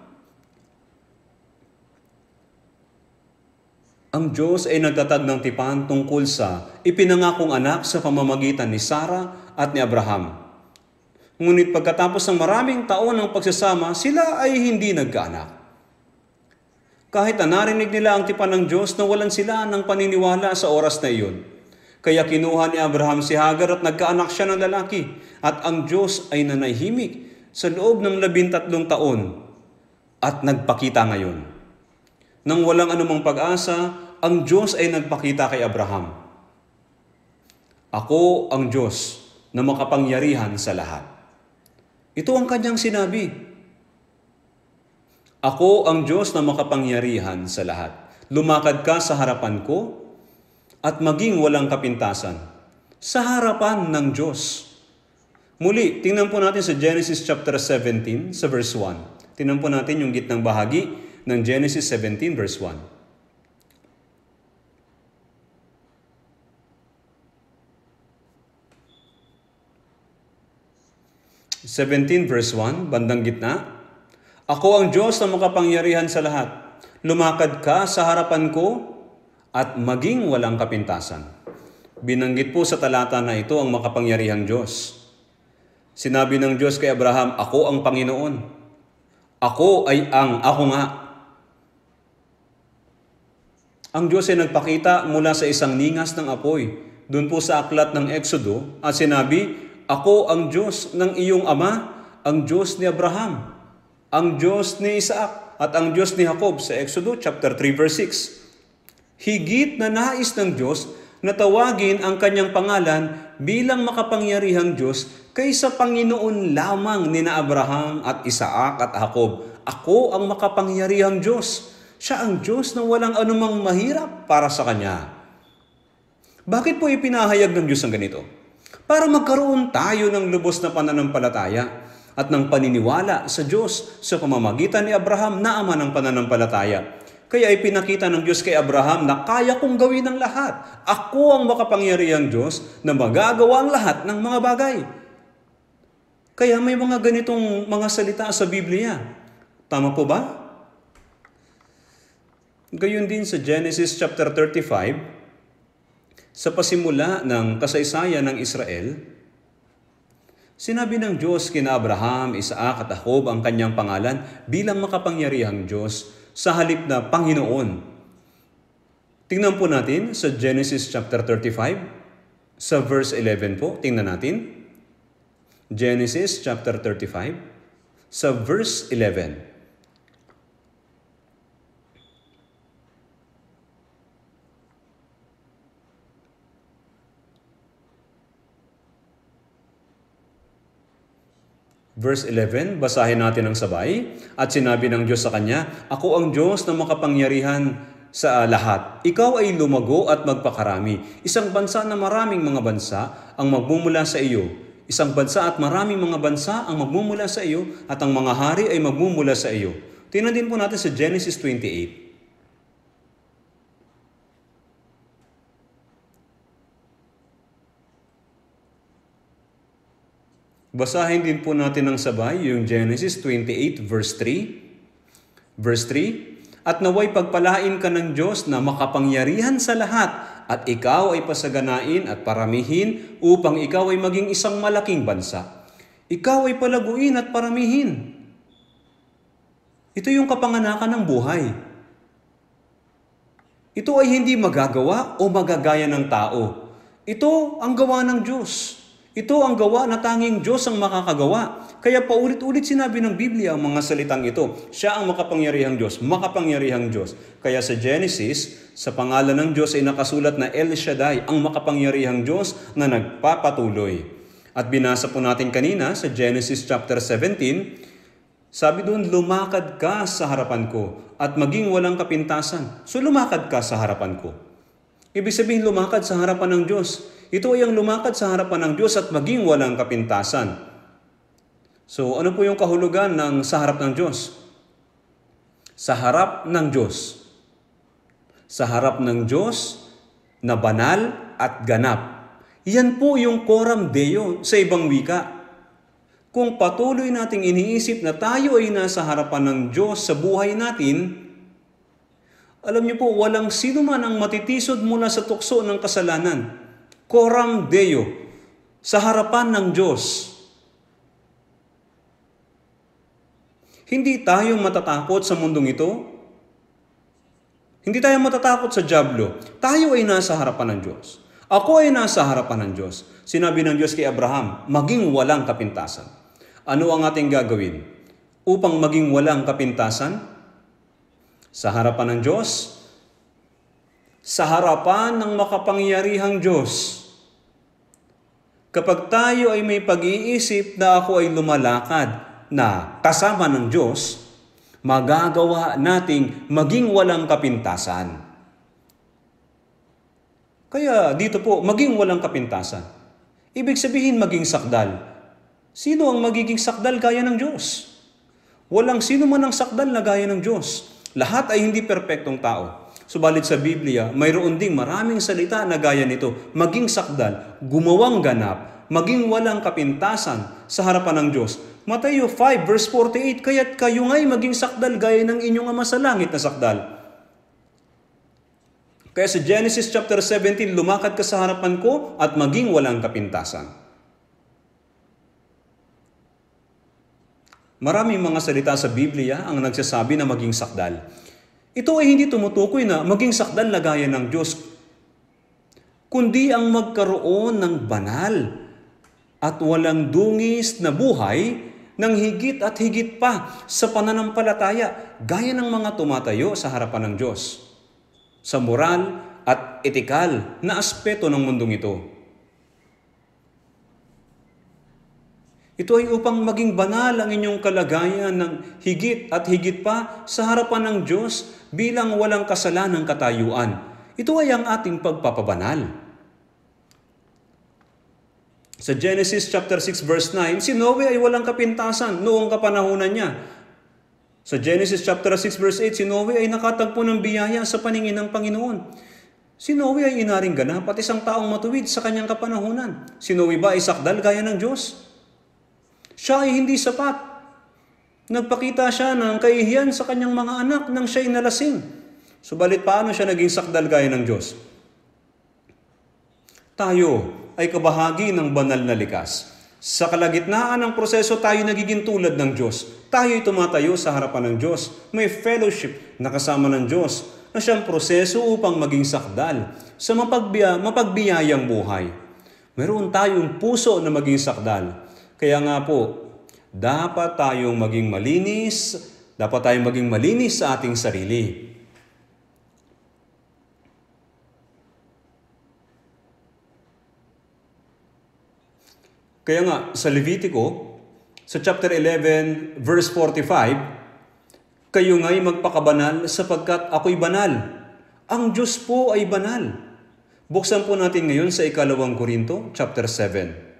Ang Diyos ay nagtatag ng tipan tungkol sa ipinangakong anak sa pamamagitan ni Sarah at ni Abraham. Ngunit pagkatapos ng maraming taon ng pagsasama, sila ay hindi nagkaanak. Kahit na narinig nila ang tipan ng Diyos, nawalan sila ng paniniwala sa oras na iyon. Kaya kinuha ni Abraham si Hagar at nagkaanak siya ng lalaki. At ang Diyos ay nanahimik sa loob ng labintatlong taon at nagpakita ngayon. Nang walang anumang pag-asa, ang Diyos ay nagpakita kay Abraham. Ako ang Diyos na makapangyarihan sa lahat. Ito ang kanyang sinabi. Ako ang Diyos na makapangyarihan sa lahat. Lumakad ka sa harapan ko at maging walang kapintasan sa harapan ng Diyos. Muli, tingnan po natin sa Genesis chapter seventeen sa verse one. Tingnan po natin yung gitnang bahagi ng Genesis seventeen verse one. seventeen verse one, bandang gitna. Ako ang Diyos na makapangyarihan sa lahat. Lumakad ka sa harapan ko at maging walang kapintasan. Binanggit po sa talata na ito ang makapangyarihang Diyos. Sinabi ng Diyos kay Abraham, ako ang Panginoon. Ako ay ang ako nga. Ang Diyos ay nagpakita mula sa isang ningas ng apoy, doon po sa aklat ng Exodo, at sinabi, ako ang Diyos ng iyong ama, ang Diyos ni Abraham, ang Diyos ni Isaac, at ang Diyos ni Jacob sa Exodo chapter three verse six. Higit na nais ng Diyos na tawagin ang kanyang pangalan bilang makapangyarihang Diyos kaysa Panginoon lamang ni na Abraham at Isaac at Jacob. Ako ang makapangyarihang Diyos. Siya ang Diyos na walang anumang mahirap para sa Kanya. Bakit po ipinahayag ng Diyos ang ganito? Para magkaroon tayo ng lubos na pananampalataya at ng paniniwala sa Diyos sa pamamagitan ni Abraham na ama ng pananampalataya. Kaya ipinakita ng Diyos kay Abraham na kaya kong gawin ang lahat. Ako ang makapangyarihang Diyos na magagawa ang lahat ng mga bagay. Kaya may mga ganitong mga salita sa Biblia. Tama po ba? Gayon din sa Genesis chapter thirty-five, sa pasimula ng kasaysayan ng Israel, sinabi ng Diyos kina Abraham, Isaac at Jacob ang kanyang pangalan bilang makapangyarihang Diyos sa halip na Panginoon. Tingnan po natin sa Genesis chapter thirty-five, sa verse eleven po. Tingnan natin. Genesis chapter thirty-five, sa verse eleven. Verse eleven, basahin natin ang sabay. At sinabi ng Diyos sa kanya, ako ang Diyos na makapangyarihan sa lahat. Ikaw ay lumago at magpakarami. Isang bansa na maraming mga bansa ang magmumula sa iyo. Isang bansa at maraming mga bansa ang magmumula sa iyo at ang mga hari ay magmumula sa iyo. Tingnan din po natin sa Genesis twenty-eight. Basahin din po natin ng sabay yung Genesis twenty-eight verse three. Verse three, at naway pagpalain ka ng Diyos na makapangyarihan sa lahat at ikaw ay pasaganain at paramihin upang ikaw ay maging isang malaking bansa. Ikaw ay palaguin at paramihin. Ito yung kapanganakan ng buhay. Ito ay hindi magagawa o magagaya ng tao. Ito ang gawa ng Diyos. Ito ang gawa na tanging Diyos ang makakagawa. Kaya paulit-ulit sinabi ng Biblia ang mga salitang ito. Siya ang makapangyarihang Diyos, makapangyarihang Diyos. Kaya sa Genesis, sa pangalan ng Diyos ay nakasulat na El Shaddai, ang makapangyarihang Diyos na nagpapatuloy. At binasa po natin kanina sa Genesis chapter seventeen, sabi doon, lumakad ka sa harapan ko at maging walang kapintasan. So lumakad ka sa harapan ko. Ibig sabihin lumakad sa harapan ng Diyos. Ito ay ang lumakad sa harapan ng Diyos at maging walang kapintasan. So, ano po yung kahulugan ng sa harap ng Diyos? Sa harap ng Diyos. Sa harap ng Diyos na banal at ganap. Yan po yung coram deo sa ibang wika. Kung patuloy nating iniisip na tayo ay nasa harapan ng Diyos sa buhay natin, alam niyo po, walang sino man ang matitisod mula sa tukso ng kasalanan. Coram Deo, sa harapan ng Diyos. Hindi tayo matatakot sa mundong ito. Hindi tayo matatakot sa dyablo. Tayo ay nasa harapan ng Diyos. Ako ay nasa harapan ng Diyos. Sinabi ng Diyos kay Abraham, maging walang kapintasan. Ano ang ating gagawin? Upang maging walang kapintasan? Sa harapan ng Diyos, sa harapan ng makapangyarihang Diyos. Kapag tayo ay may pag-iisip na ako ay lumalakad na kasama ng Diyos, magagawa nating maging walang kapintasan. Kaya dito po, maging walang kapintasan. Ibig sabihin maging sakdal. Sino ang magiging sakdal gaya ng Diyos? Walang sino man ang sakdal na gaya ng Diyos. Lahat ay hindi perpektong tao. Subalit sa Biblia, mayroon ding maraming salita na gaya nito. Maging sakdal, gumawang ganap, maging walang kapintasan sa harapan ng Diyos. Mateo five verse forty-eight, kaya't kayo nga'y maging sakdal gaya ng inyong ama sa langit na sakdal. Kaya sa Genesis chapter seventeen, lumakad ka sa harapan ko at maging walang kapintasan. Maraming mga salita sa Biblia ang nagsasabi na maging sakdal. Ito ay hindi tumutukoy na maging sakdal na gaya ng Diyos, kundi ang magkaroon ng banal at walang dungis na buhay ng higit at higit pa sa pananampalataya, gaya ng mga tumatayo sa harapan ng Diyos, sa moral at etikal na aspeto ng mundong ito. Ito ay upang maging banal ang inyong kalagayan ng higit at higit pa sa harapan ng Diyos bilang walang kasalanang katayuan. Ito ay ang ating pagpapabanal. Sa Genesis chapter six verse nine, si Noe ay walang kapintasan noong kapanahunan niya. Sa Genesis chapter six verse eight, si Noe ay nakatagpo ng biyaya sa paningin ng Panginoon. Si Noe ay inaring ganap at isang taong matuwid sa kanyang kapanahunan. Si Noe ba ay sakdal gaya ng Diyos? Siya ay hindi sapat. Nagpakita siya ng kahihiyan sa kanyang mga anak nang siya'y nalasing. Subalit paano siya naging sakdal gaya ng Diyos? Tayo ay kabahagi ng banal na likas. Sa kalagitnaan ng proseso, tayo nagiging tulad ng Diyos. Tayo ay tumatayo sa harapan ng Diyos. May fellowship na kasama ng Diyos na siyang proseso upang maging sakdal sa mapagbiya, mapagbiyayang buhay. Meron tayong puso na maging sakdal. Kaya nga po, dapat tayong maging malinis, dapat tayong maging malinis sa ating sarili. Kaya nga, sa Levitico, sa chapter eleven, verse forty-five, kayo nga'y magpakabanal sapagkat ako'y banal. Ang Diyos po ay banal. Buksan po natin ngayon sa ikalawang Korinto, chapter seven.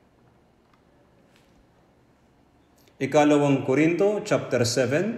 Ikalawang Korinto, chapter seven.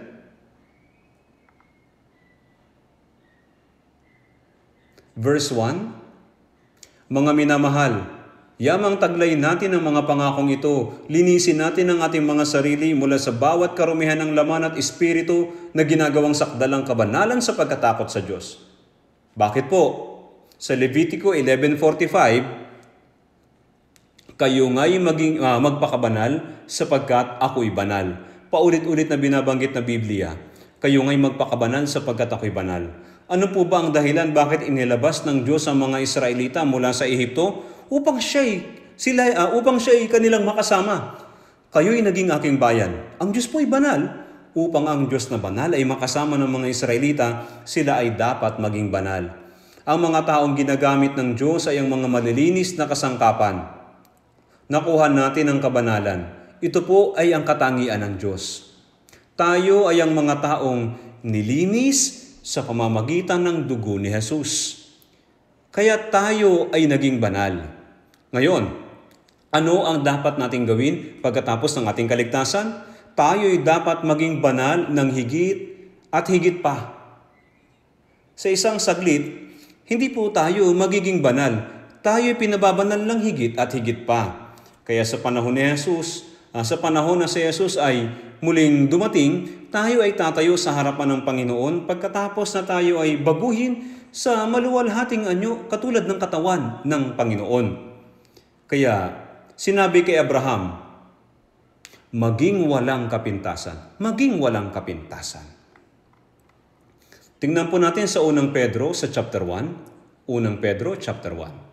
Verse one. Mga minamahal, yamang taglay natin ang mga pangakong ito. Linisin natin ang ating mga sarili mula sa bawat karumihan ng laman at espiritu na ginagawang sakdalang kabanalan sa pagkatakot sa Diyos. Bakit po? Sa Levitico eleven forty-five, kayo nga'y maging, uh, magpakabanal sapagkat ako'y banal. Paulit-ulit na binabanggit na Biblia, kayo nga'y magpakabanal sapagkat ako'y banal. Ano po ba ang dahilan bakit inilabas ng Diyos ang mga Israelita mula sa Ehipto? Upang siya'y, sila, uh, upang siya'y kanilang makasama. Kayo'y naging aking bayan. Ang Diyos po'y banal. Upang ang Diyos na banal ay makasama ng mga Israelita, sila ay dapat maging banal. Ang mga taong ginagamit ng Diyos ay ang mga malilinis na kasangkapan. Nakuha natin ang kabanalan. Ito po ay ang katangian ng Diyos. Tayo ay ang mga taong nilinis sa pamamagitan ng dugo ni Jesus. Kaya tayo ay naging banal. Ngayon, ano ang dapat nating gawin pagkatapos ng ating kaligtasan? Tayo ay dapat maging banal ng higit at higit pa. Sa isang saglit, hindi po tayo magiging banal. Tayo ay pinababanal ng higit at higit pa. Kaya sa panahon ni Jesus, uh, sa panahon na si Jesus ay muling dumating, tayo ay tatayo sa harapan ng Panginoon pagkatapos na tayo ay baguhin sa maluwalhating anyo katulad ng katawan ng Panginoon. Kaya sinabi kay Abraham, maging walang kapintasan. Maging walang kapintasan. Tingnan po natin sa unang Pedro sa chapter one. Unang Pedro chapter one.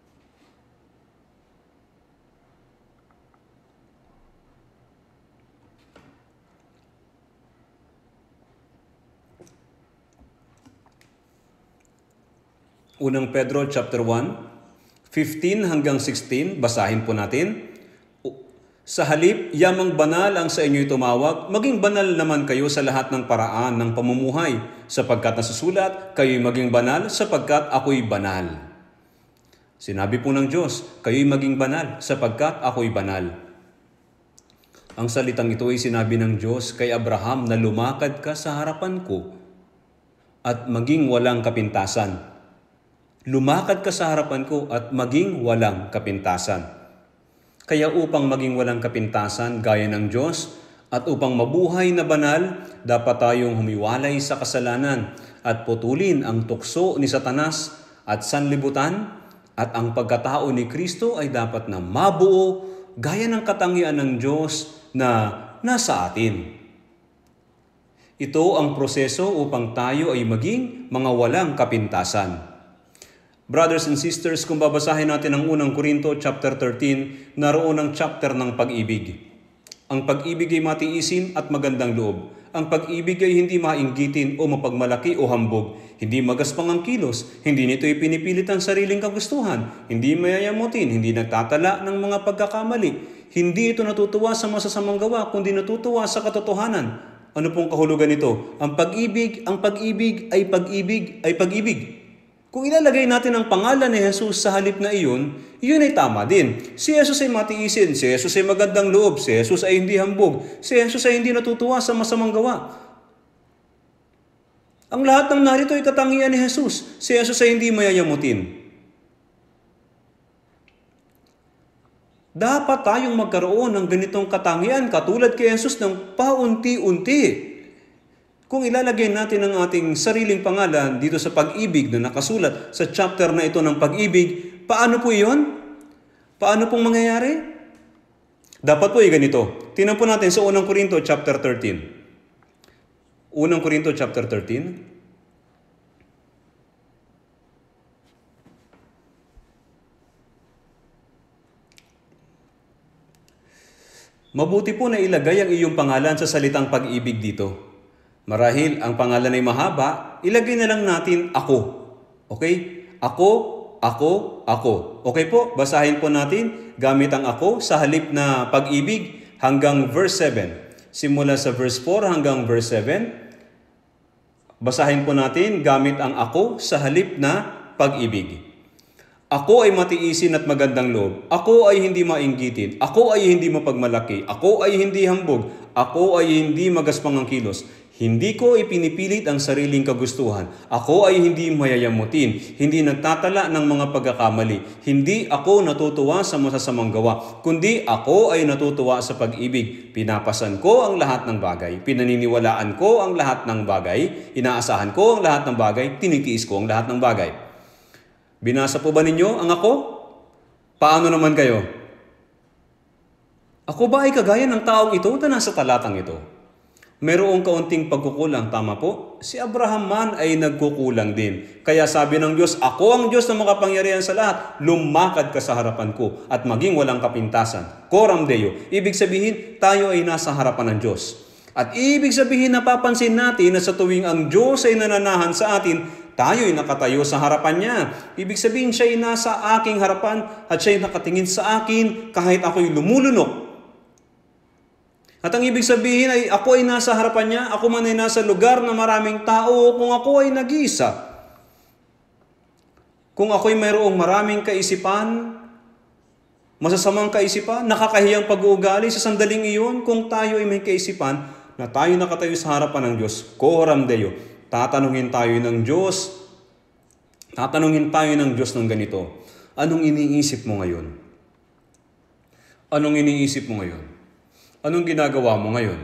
Unang Pedro chapter one, fifteen hanggang sixteen, basahin po natin. Sa halip, yamang banal ang sa inyo'y tumawag, maging banal naman kayo sa lahat ng paraan ng pamumuhay, sapagkat nasusulat, kayo'y maging banal sapagkat ako'y banal. Sinabi po ng Diyos, kayo'y maging banal sapagkat ako'y banal. Ang salitang ito ay sinabi ng Diyos kay Abraham na lumakad ka sa harapan ko at maging walang kapintasan. Lumakad ka sa harapan ko at maging walang kapintasan. Kaya upang maging walang kapintasan gaya ng Diyos at upang mabuhay na banal, dapat tayong humiwalay sa kasalanan at putulin ang tukso ni Satanas at sanlibutan, at ang pagkatao ni Kristo ay dapat na mabuo gaya ng katangian ng Diyos na nasa atin. Ito ang proseso upang tayo ay maging mga walang kapintasan. Brothers and sisters, kung babasahin natin ang unang Korinto chapter thirteen, naroon ang chapter ng pag-ibig. Ang pag-ibig ay matiisin at magandang loob. Ang pag-ibig ay hindi mainggitin o mapagmalaki o hambog. Hindi magaspang ang kilos. Hindi nito ipinipilit ang sariling kagustuhan. Hindi mayayamutin. Hindi nagtatala ng mga pagkakamali. Hindi ito natutuwa sa masasamang gawa, kundi natutuwa sa katotohanan. Ano pong kahulugan nito? Ang pag-ibig, ang pag-ibig ay pag-ibig ay pag-ibig. Kung ilalagay natin ang pangalan ni Jesus sa halip na iyon, iyon ay tama din. Si Jesus ay matiisin, si Jesus ay magandang loob, si Jesus ay hindi hambog, si Jesus ay hindi natutuwa sa masamang gawa. Ang lahat ng narito ay katangian ni Jesus. Si Jesus ay hindi mayayamutin. Dapat tayong magkaroon ng ganitong katangian katulad kay Jesus ng paunti-unti. Kung ilalagay natin ang ating sariling pangalan dito sa pag-ibig na nakasulat sa chapter na ito ng pag-ibig, paano po iyon? Paano pong mangyayari? Dapat po ay ganito. Tingnan po natin sa unang Korinto chapter thirteen. unang Korinto chapter thirteen. Mabuti po na ilagay ang iyong pangalan sa salitang pag-ibig dito. Marahil ang pangalan ay mahaba, ilagay na lang natin ako. Okay? Ako, ako, ako. Okay po? Basahin po natin gamit ang ako sa halip na pag-ibig hanggang verse seven. Simula sa verse four hanggang verse seven. Basahin po natin gamit ang ako sa halip na pag-ibig. Ako ay matiisin at magandang loob. Ako ay hindi mainggitin. Ako ay hindi mapagmalaki. Ako ay hindi hambog. Ako ay hindi magaspang ang kilos. Hindi ko ipinipilit ang sariling kagustuhan. Ako ay hindi mayayamutin. Hindi nagtatala ng mga pagkakamali. Hindi ako natutuwa sa masasamang gawa, kundi ako ay natutuwa sa pag-ibig. Pinapasan ko ang lahat ng bagay. Pinaniniwalaan ko ang lahat ng bagay. Inaasahan ko ang lahat ng bagay. Tinitiis ko ang lahat ng bagay. Binasa po ba ninyo ang ako? Paano naman kayo? Ako ba ay kagaya ng taong ito na nasa talatang ito? Merong kaunting pagkukulang, tama po? Si Abraham man ay nagkukulang din. Kaya sabi ng Diyos, ako ang Diyos na makapangyarihan sa lahat. Lumakad ka sa harapan ko at maging walang kapintasan. Coram Deo. Ibig sabihin, tayo ay nasa harapan ng Diyos. At ibig sabihin, napapansin natin na sa tuwing ang Diyos ay nananahan sa atin, tayo ay nakatayo sa harapan niya. Ibig sabihin, siya ay nasa aking harapan at siya ay nakatingin sa akin kahit ako'y lumulunok. At ang ibig sabihin ay ako ay nasa harapan niya, ako man ay nasa lugar na maraming tao, kung ako ay nag-iisa. Kung ako ay mayroong maraming kaisipan, masasamang kaisipan, nakakahiyang pag-uugali sa sandaling iyon, kung tayo ay may kaisipan na tayo nakatayo sa harapan ng Diyos, Coram Deo, tatanungin tayo ng Diyos, tatanungin tayo ng Diyos ng ganito, anong iniisip mo ngayon? Anong iniisip mo ngayon? Anong ginagawa mo ngayon?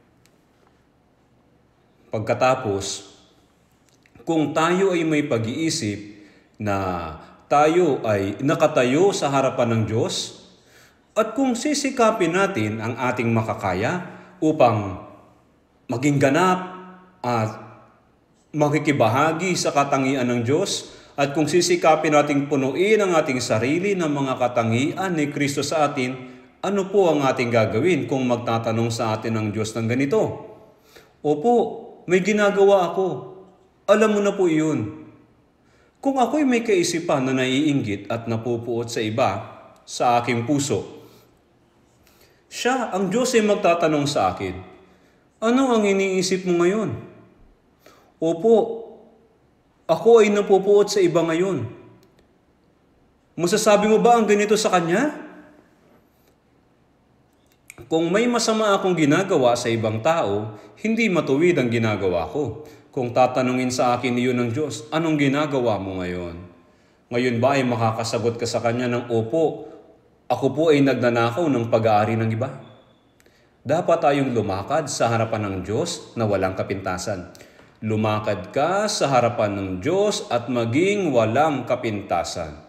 Pagkatapos, kung tayo ay may pag-iisip na tayo ay nakatayo sa harapan ng Diyos, at kung sisikapin natin ang ating makakaya upang maging ganap at makikibahagi sa katangian ng Diyos, at kung sisikapin nating punuin ang ating sarili ng mga katangian ni Kristo sa atin, ano po ang ating gagawin kung magtatanong sa atin ng Diyos ng ganito? Opo, may ginagawa ako. Alam mo na po iyon. Kung ako'y may kaisipan na naiinggit at napupuot sa iba, sa aking puso, siya, ang Diyos ay magtatanong sa akin, ano ang iniisip mo ngayon? Opo, ako ay napupuot sa iba ngayon. Masasabi mo ba ang ganito sa Kanya? Kung may masama akong ginagawa sa ibang tao, hindi matuwid ang ginagawa ko. Kung tatanungin sa akin iyon ng Diyos, anong ginagawa mo ngayon? Ngayon ba ay makakasagot ka sa Kanya ng, opo, ako po ay nagnanakaw ng pag-aari ng iba? Dapat tayong lumakad sa harapan ng Diyos na walang kapintasan. Lumakad ka sa harapan ng Diyos at maging walang kapintasan.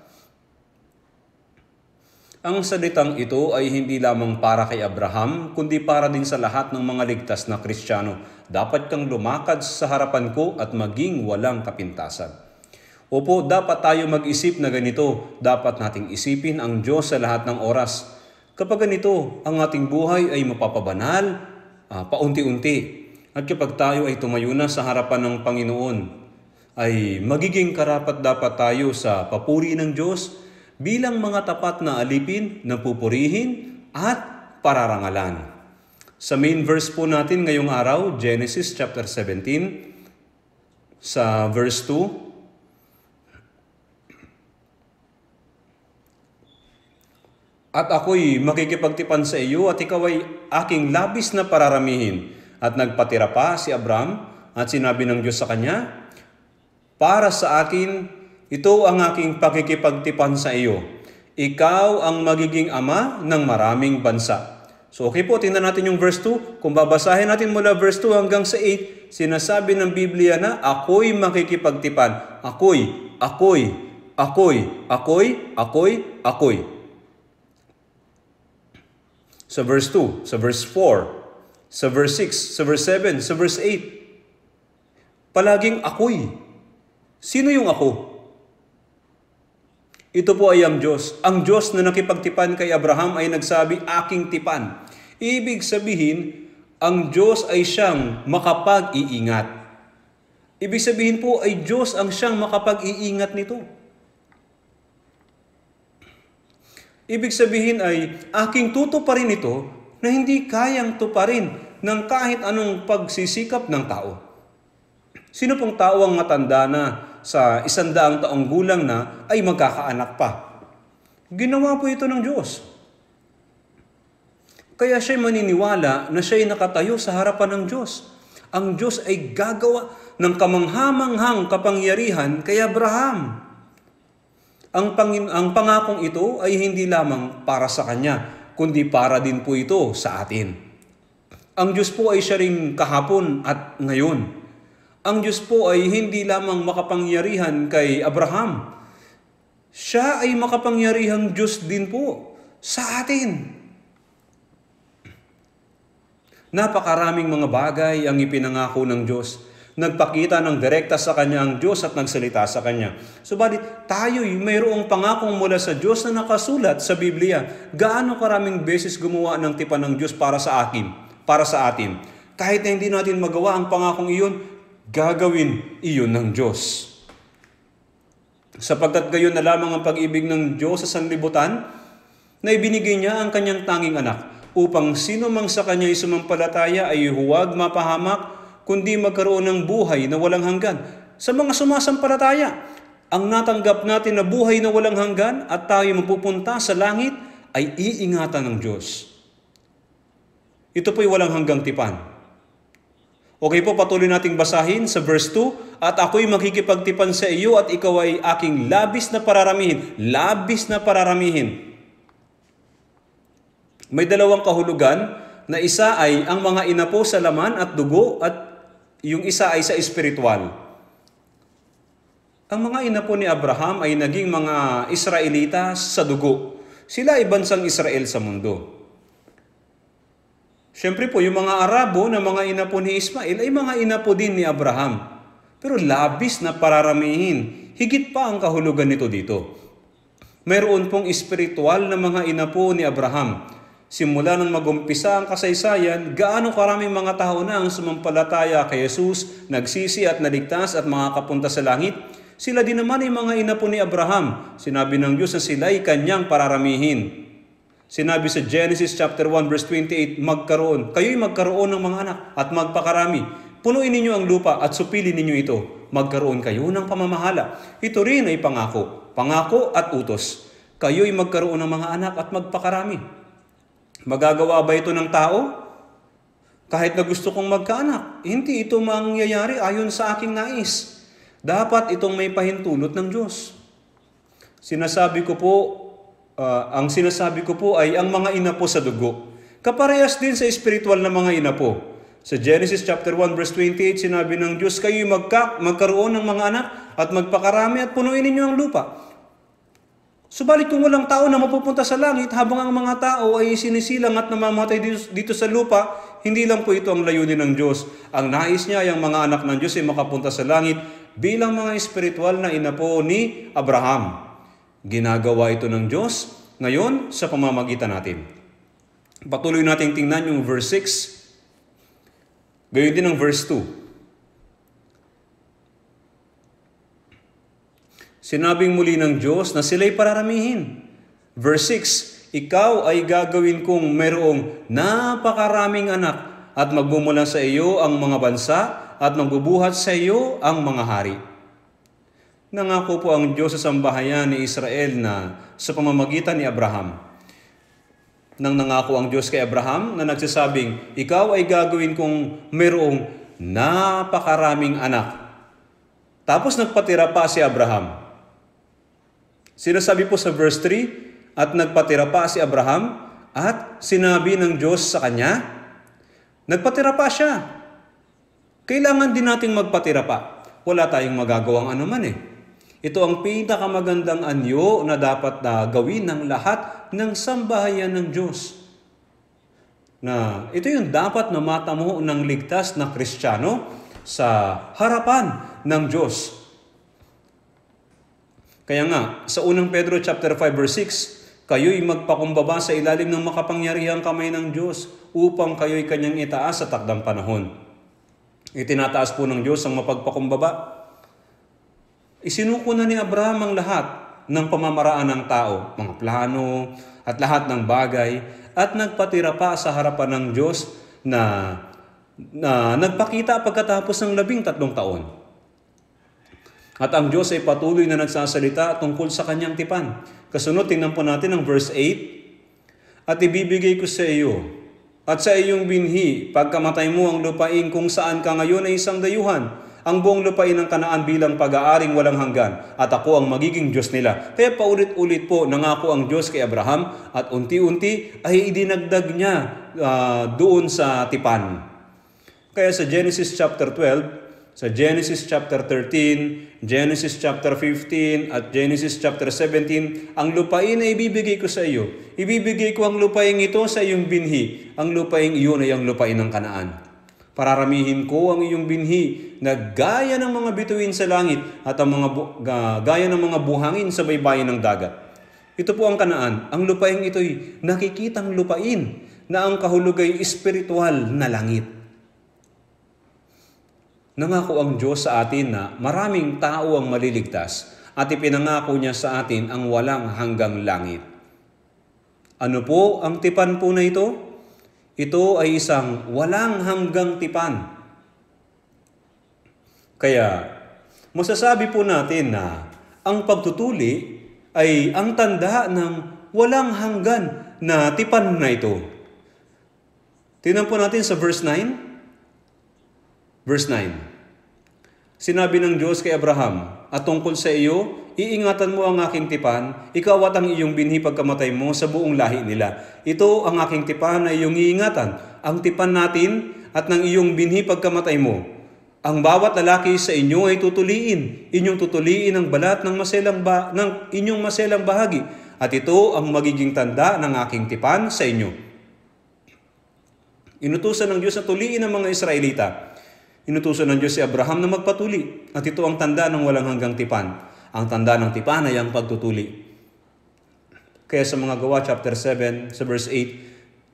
Ang salitang ito ay hindi lamang para kay Abraham, kundi para din sa lahat ng mga ligtas na Kristiyano. Dapat kang lumakad sa harapan ko at maging walang kapintasan. Opo, dapat tayo mag-isip na ganito. Dapat nating isipin ang Diyos sa lahat ng oras. Kapag ganito, ang ating buhay ay mapapabanal, uh, paunti-unti. At kapag tayo ay tumayo na sa harapan ng Panginoon, ay magiging karapat-dapat tayo sa papuri ng Diyos bilang mga tapat na alipin na pupurihin at pararangalan. Sa main verse po natin ngayong araw, Genesis chapter seventeen, sa verse two, at ako'y makikipagtipan sa iyo at ikaw ay aking labis na pararamihin. At nagpatira pa si Abram at sinabi ng Diyos sa kanya, para sa akin, ito ang aking pakikipagtipan sa iyo. Ikaw ang magiging ama ng maraming bansa. So okay po, tingnan natin yung verse two. Kung babasahin natin mula verse two hanggang sa eight, sinasabi ng Biblia na ako'y makikipagtipan. Ako'y, ako'y, ako'y, ako'y, ako'y, ako'y. Sa verse two, sa verse four, sa verse six, sa verse seven, sa verse eight, palaging ako'y. Sino yung ako? Ito po ay ang Diyos. Ang Diyos na nakipagtipan kay Abraham ay nagsabi, aking tipan. Ibig sabihin, ang Diyos ay siyang makapag-iingat. Ibig sabihin po ay Diyos ang siyang makapag-iingat nito. Ibig sabihin ay aking tutuparin ito na hindi kayang tuparin ng kahit anong pagsisikap ng tao. Sino pong tao ang matanda na sa isandaang taong gulang na ay magkakaanak pa? Ginawa po ito ng Diyos. Kaya siya'y maniniwala na siya'y nakatayo sa harapan ng Diyos. Ang Diyos ay gagawa ng kamanghamanghang kapangyarihan kay Abraham. Ang, pangin- ang pangakong ito ay hindi lamang para sa kanya, kundi para din po ito sa atin. Ang Diyos po ay siya ring kahapon at ngayon. Ang Diyos po ay hindi lamang makapangyarihan kay Abraham. Siya ay makapangyarihang Diyos din po sa atin. Napakaraming mga bagay ang ipinangako ng Diyos. Nagpakita ng direkta sa Kanya ang Diyos at nagsalita sa Kanya. Subalit tayo'y mayroong pangakong mula sa Diyos na nakasulat sa Biblia. Gaano karaming beses gumawa ng tipan ng Diyos para sa akin, para sa atin. Kahit na hindi natin magawa ang pangakong iyon, gagawin iyon ng Diyos. Sapagkat gayon na lamang ang pag-ibig ng Diyos sa sanlibutan, na ibinigay niya ang Kanyang tanging anak, upang sino mang sa Kanya'y sumampalataya ay huwag mapahamak, kundi magkaroon ng buhay na walang hanggan. Sa mga sumasampalataya, ang natanggap natin na buhay na walang hanggan at tayo mapupunta sa langit ay iingatan ng Diyos. Ito po'y walang hanggang tipan. Okay po, patuloy nating basahin sa verse two, at ako'y makikipagtipan sa iyo at ikaw ay aking labis na pararamihin. Labis na pararamihin. May dalawang kahulugan na isa ay ang mga inapo sa laman at dugo at yung isa ay sa espiritual. Ang mga inapo ni Abraham ay naging mga Israelita sa dugo. Sila ay bansang Israel sa mundo. Siyempre po, yung mga Arabo na mga inapo ni Ismael ay mga inapo din ni Abraham. Pero labis na pararamihin. Higit pa ang kahulugan nito dito. Mayroon pong espiritual na mga inapo ni Abraham. Simula nang magumpisa ang kasaysayan, gaano karaming mga tao na ang sumampalataya kay Jesus, nagsisi at naligtas at makakapunta sa langit. Sila din naman ay mga inapo ni Abraham. Sinabi ng Diyos na sila ay kanyang pararamihin. Sinabi sa Genesis chapter one verse twenty-eight, magkaroon, kayo'y magkaroon ng mga anak at magpakarami. Punuin ninyo ang lupa at supilin ninyo ito. Magkaroon kayo ng pamamahala. Ito rin ay pangako, pangako at utos. Kayo'y magkaroon ng mga anak at magpakarami. Magagawa ba ito ng tao? Kahit na gusto kong magkaanak, hindi ito mangyayari ayon sa aking nais. Dapat itong may pahintulot ng Diyos. Sinasabi ko po, uh, ang sinasabi ko po ay ang mga inapo sa dugo. Kaparehas din sa espiritual na mga inapo. Sa Genesis chapter one verse twenty-eight, sinabi ng Diyos, kayo'y magka, magkaroon ng mga anak at magpakarami at punuin ninyo ang lupa. Subalit kung walang tao na mapupunta sa langit, habang ang mga tao ay sinisilang at namamatay dito, dito sa lupa, hindi lang po ito ang layunin ng Diyos. Ang nais niya ay ang mga anak ng Diyos ay makapunta sa langit bilang mga espiritual na inapo ni Abraham. Ginagawa ito ng Diyos ngayon sa pamamagitan natin. Patuloy natin tingnan yung verse six. Gayon din ang verse two. Sinabing muli ng Diyos na sila'y pararamihin. Verse six, ikaw ay gagawin kong mayroong napakaraming anak at magbumula sa iyo ang mga bansa at magbubuhat sa iyo ang mga hari. Nangako po ang Diyos sa sambahayan ni Israel na sa pamamagitan ni Abraham. Nang nangako ang Diyos kay Abraham na nagsasabing, ikaw ay gagawin kong mayroong napakaraming anak. Tapos nagpatira pa si Abraham. Sinasabi po sa verse three, at nagpatira pa si Abraham at sinabi ng Diyos sa kanya, nagpatira pa siya. Kailangan din nating magpatira pa. Wala tayong magagawang anuman eh. Ito ang pinakamagandang anyo na dapat na gawin ng lahat ng sambahayan ng Diyos. Na ito yung dapat na matamo ng ligtas na Kristiyano sa harapan ng Diyos. Kaya nga, sa unang Pedro chapter five verse six, kayo'y magpakumbaba sa ilalim ng makapangyarihang kamay ng Diyos upang kayo'y kanyang itaas sa takdang panahon. Itinataas po ng Diyos ang mapagpakumbaba. Isinuko na ni Abraham ang lahat ng pamamaraan ng tao, mga plano at lahat ng bagay, at nagpatira pa sa harapan ng Diyos na, na nagpakita pagkatapos ng labing tatlong taon. At ang Diyos ay patuloy na nagsasalita tungkol sa kanyang tipan. Kasunod, tingnan po natin ang verse eight. At ibibigay ko sa iyo at sa iyong binhi, pagkamatay mo ang lupain kung saan ka ngayon ay isang dayuhan, ang buong lupain ng Kanaan bilang pag-aaring walang hanggan, at ako ang magiging Diyos nila. Kaya paulit-ulit po nangako ang Diyos kay Abraham at unti-unti ay idinagdag niya uh, doon sa tipan. Kaya sa Genesis chapter twelve, sa Genesis chapter thirteen, Genesis chapter fifteen, at Genesis chapter seventeen, ang lupain na ibibigay ko sa iyo. Ibibigay ko ang lupain ito sa iyong binhi. Ang lupain iyon ay ang lupain ng Kanaan. Pararamihin ko ang iyong binhi na gaya ng mga bituin sa langit at ang mga bu- gaya ng mga buhangin sa baybayin ng dagat. Ito po ang Kanaan. Ang lupain ito'y nakikitang lupain na ang kahulugay espiritual na langit. Nangako ang Diyos sa atin na maraming tao ang maliligtas at ipinangako niya sa atin ang walang hanggang langit. Ano po ang tipan po na ito? Ito ay isang walang hanggang tipan. Kaya masasabi po natin na ang pagtutuli ay ang tanda ng walang hanggan na tipan na ito. Tingnan po natin sa verse nine. Verse nine. Sinabi ng Diyos kay Abraham, at tungkol sa iyo, iingatan mo ang aking tipan, ikaw at ang iyong binhi pagkamatay mo sa buong lahi nila. Ito ang aking tipan na iyong iingatan, ang tipan natin at ng iyong binhi pagkamatay mo. Ang bawat lalaki sa inyo ay tutuliin, inyong tutuliin ang balat ng, maselang ba, ng inyong maselang bahagi, at ito ang magiging tanda ng aking tipan sa inyo. Inutusan ng Diyos na tuliin ang mga Israelita. Inutusan ng Diyos si Abraham na magpatuli, at ito ang tanda ng walang hanggang tipan. Ang tanda ng tipan ay ang pagtutuli. Kaya sa mga Gawa chapter seven, sa verse eight,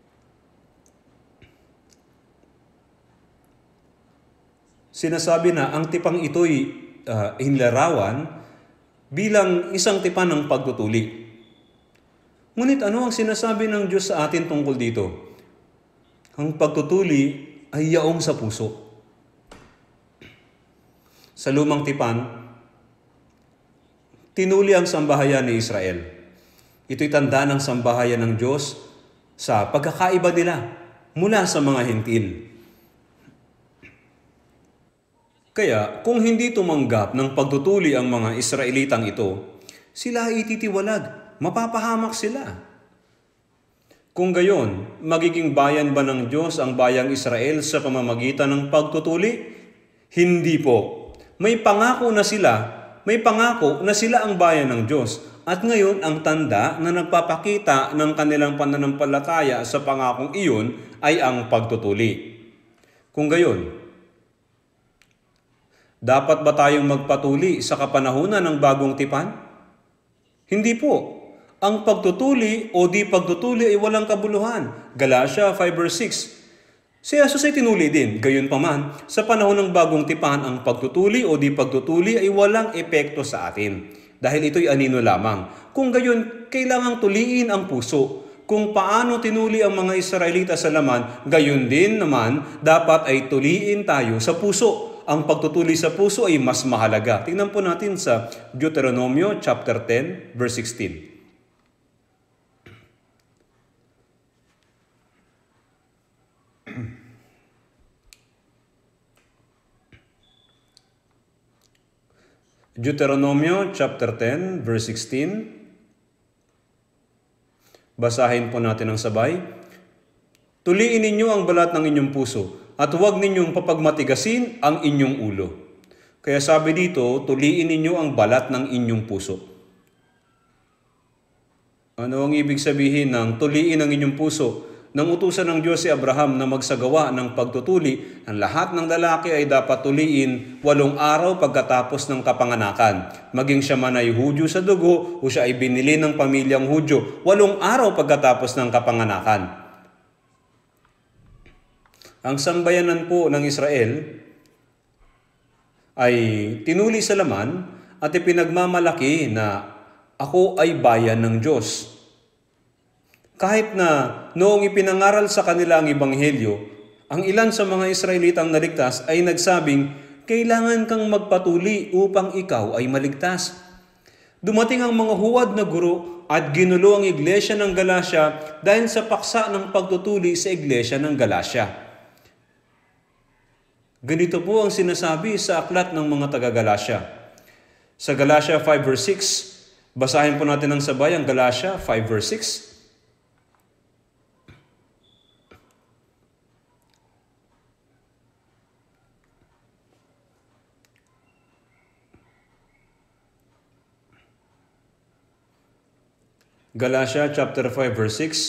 sinasabi na ang tipang ito'y uh, hinlarawan bilang isang tipan ng pagtutuli. Ngunit ano ang sinasabi ng Diyos sa atin tungkol dito? Ang pagtutuli ay yaong sa puso. Sa lumang tipan, tinuli ang sambahayan ni Israel. Ito'y tanda ng sambahayan ng Diyos sa pagkakaiba nila mula sa mga hentil. Kaya kung hindi tumanggap ng pagtutuli ang mga Israelitang ito, sila ay ititiwalag, mapapahamak sila. Kung gayon, magiging bayan ba ng Diyos ang bayang Israel sa pamamagitan ng pagtutuli? Hindi po. May pangako na sila, may pangako na sila ang bayan ng Diyos. At ngayon, ang tanda na nagpapakita ng kanilang pananampalataya sa pangakong iyon ay ang pagtutuli. Kung gayon, dapat ba tayong magpatuli sa kapanahunan ng bagong tipan? Hindi po. Ang pagtutuli o di pagtutuli ay walang kabuluhan. Galatia five verse six. Si Jesus ay tinuli din. Gayon pa man, sa panahon ng bagong tipan, ang pagtutuli o di pagtutuli ay walang epekto sa atin. Dahil ito'y anino lamang. Kung gayon, kailangang tuliin ang puso. Kung paano tinuli ang mga Israelita sa laman, gayon din naman dapat ay tuliin tayo sa puso. Ang pagtutuli sa puso ay mas mahalaga. Tingnan po natin sa Deuteronomio chapter ten verse sixteen. Deuteronomio chapter ten verse sixteen. Basahin po natin ang sabay. Tuliin ninyo ang balat ng inyong puso at huwag ninyong papagmatigasin ang inyong ulo. Kaya sabi dito, tuliin ninyo ang balat ng inyong puso. Ano ang ibig sabihin ng tuliin ang inyong puso? Nang utusan ng Diyos si Abraham na magsagawa ng pagtutuli, ang lahat ng lalaki ay dapat tuliin walong araw pagkatapos ng kapanganakan. Maging siya man ay Hudyo sa dugo o siya ay binili ng pamilyang Hudyo, walong araw pagkatapos ng kapanganakan. Ang sambayanan po ng Israel ay tinuli sa laman at ipinagmamalaki na ako ay bayan ng Diyos. Kahit na noong ipinangaral sa kanila ang Ebanghelyo, ang ilan sa mga Israelitang naligtas ay nagsabing, kailangan kang magpatuli upang ikaw ay maligtas. Dumating ang mga huwad na guro at ginulo ang iglesia ng Galacia dahil sa paksa ng pagtutuli sa iglesia ng Galacia. Ganito po ang sinasabi sa aklat ng mga taga-Galacia. Sa Galatia five verse six, basahin po natin ng sabay ang Galatia five verse six. Galatia chapter five verse six.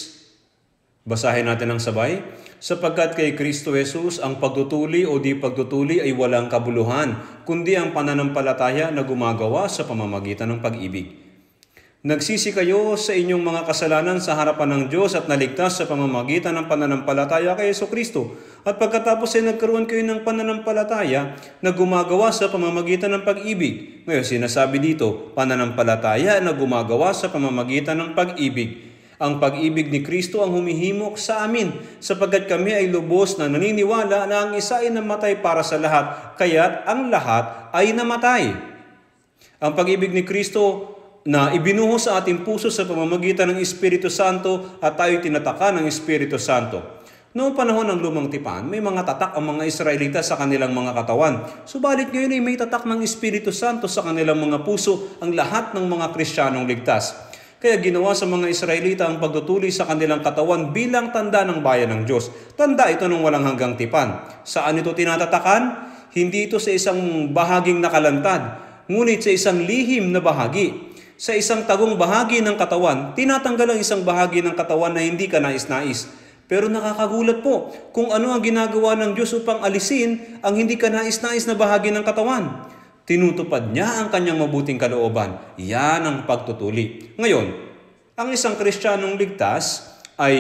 Basahin natin ang sabay. Sapagkat kay Kristo Jesus ang pagtutuli o di pagtutuli ay walang kabuluhan, kundi ang pananampalataya na gumagawa sa pamamagitan ng pag-ibig. Nagsisi kayo sa inyong mga kasalanan sa harapan ng Diyos at naligtas sa pamamagitan ng pananampalataya kay Kristo. At pagkatapos ay nagkaroon kayo ng pananampalataya na gumagawa sa pamamagitan ng pag-ibig. Ngayon sinasabi dito, pananampalataya na gumagawa sa pamamagitan ng pag-ibig. Ang pag-ibig ni Kristo ang humihimok sa amin, sapagkat kami ay lubos na naniniwala na ang isa ay namatay para sa lahat, kaya't ang lahat ay namatay. Ang pag-ibig ni Kristo na ibinuhos sa ating puso sa pamamagitan ng Espiritu Santo at tayo'y tinataka ng Espiritu Santo. Noong panahon ng Lumang Tipan, may mga tatak ang mga Israelita sa kanilang mga katawan. Subalit ngayon ay may tatak ng Espiritu Santo sa kanilang mga puso ang lahat ng mga Kristiyanong ligtas. Kaya ginawa sa mga Israelita ang pagtutuli sa kanilang katawan bilang tanda ng bayan ng Diyos. Tanda ito ng walang hanggang tipan. Saan ito tinatatakan? Hindi ito sa isang bahaging nakalantad, ngunit sa isang lihim na bahagi. Sa isang tagong bahagi ng katawan, tinatanggal ang isang bahagi ng katawan na hindi ka nais-nais. Pero nakakagulat po kung ano ang ginagawa ng Diyos upang alisin ang hindi ka nais-nais na bahagi ng katawan. Tinutupad niya ang kanyang mabuting kalooban. Yan ang pagtutuli. Ngayon, ang isang Kristiyanong ligtas ay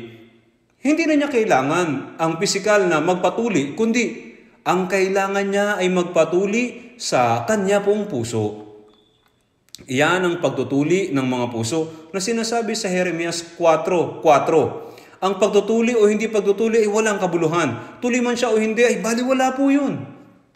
hindi na niya kailangan ang pisikal na magpatuli, kundi ang kailangan niya ay magpatuli sa kanya pong puso. Iyan ang pagtutuli ng mga puso na sinasabi sa Jeremias four four. Ang pagtutuli o hindi pagtutuli ay walang kabuluhan. Tuli man siya o hindi ay baliwala po yun.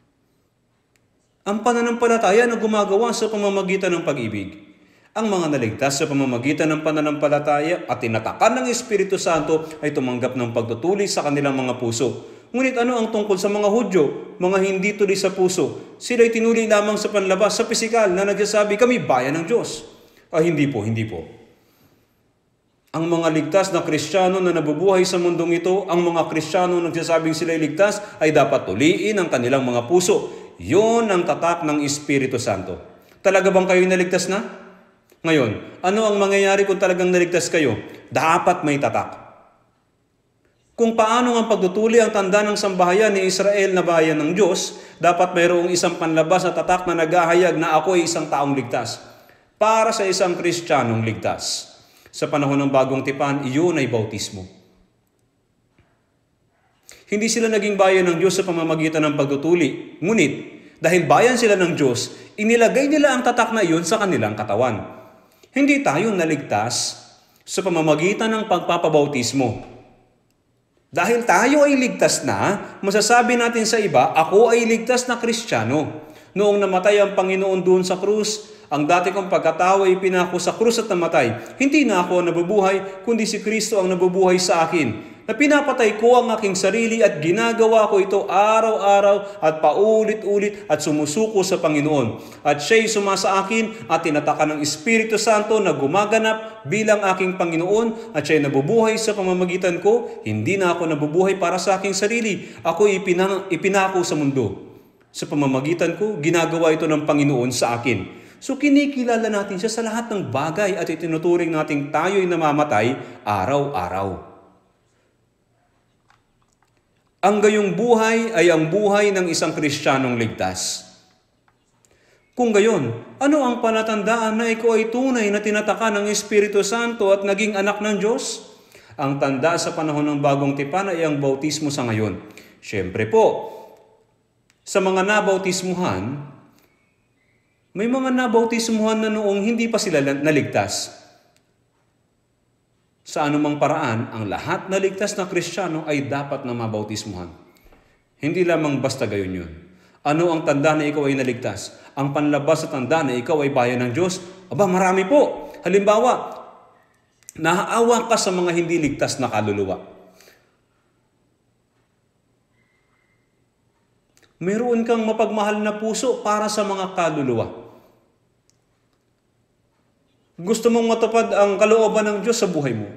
Ang pananampalataya na gumagawa sa pamamagitan ng pag-ibig. Ang mga naligtas sa pamamagitan ng pananampalataya at tinatakan ng Espiritu Santo ay tumanggap ng pagtutuli sa kanilang mga puso. Ngunit ano ang tungkol sa mga Hudyo, mga hindi tuli sa puso? Sila'y tinuli lamang sa panlabas, sa pisikal na nagsasabi, kami bayan ng Diyos. Ah, hindi po, hindi po. Ang mga ligtas na Kristiyano na nabubuhay sa mundong ito, ang mga Kristiyano na nagsasabing sila ay ligtas, ay dapat tuliin ang kanilang mga puso. Yun ang tatak ng Espiritu Santo. Talaga bang kayo naligtas na? Ngayon, ano ang mangyayari kung talagang naligtas kayo? Dapat may tatak. Kung paano ang pagtutuli ang tanda ng sambahayan ni Israel na bayan ng Diyos, dapat mayroong isang panlabas na tatak na naghahayag na ako ay isang taong ligtas. Para sa isang Kristiyanong ligtas. Sa panahon ng bagong tipan, iyon ay bautismo. Hindi sila naging bayan ng Diyos sa pamamagitan ng pagtutuli. Ngunit, dahil bayan sila ng Diyos, inilagay nila ang tatak na iyon sa kanilang katawan. Hindi tayo naligtas sa pamamagitan ng pagpapabautismo. Dahil tayo ay ligtas na, masasabi natin sa iba, ako ay ligtas na Kristiyano. Noong namatay ang Panginoon doon sa krus, ang dati kong pagkatao ay pinako sa krus at namatay. Hindi na ako nabubuhay, kundi si Kristo ang nabubuhay sa akin. Na pinapatay ko ang aking sarili at ginagawa ko ito araw-araw at paulit-ulit at sumusuko sa Panginoon. At siya'y sumasa akin at tinataka ng Espiritu Santo na gumaganap bilang aking Panginoon at siya'y nabubuhay sa pamamagitan ko. Hindi na ako nabubuhay para sa aking sarili. Ako'y ipina- ipinako sa mundo. Sa pamamagitan ko, ginagawa ito ng Panginoon sa akin. So kinikilala natin siya sa lahat ng bagay at itinuturing nating tayo'y namamatay araw-araw. Ang gayong buhay ay ang buhay ng isang Kristiyanong ligtas. Kung gayon, ano ang palatandaan na ikaw ay tunay na tinataka ng Espiritu Santo at naging anak ng Diyos? Ang tanda sa panahon ng bagong tipan ay ang bautismo sa ngayon. Siyempre po, sa mga nabautismuhan, may mga nabautismuhan na noong hindi pa sila naligtas. Sa anumang paraan, ang lahat na ligtas na Kristiyano ay dapat na mabautismuhan. Hindi lamang basta gayon yun. Ano ang tanda na ikaw ay naligtas? Ang panlabas sa tanda na ikaw ay bayan ng Diyos? Aba, marami po. Halimbawa, naaawa ka sa mga hindi ligtas na kaluluwa. Meron kang mapagmahal na puso para sa mga kaluluwa. Gusto mong matupad ang kalooban ng Diyos sa buhay mo.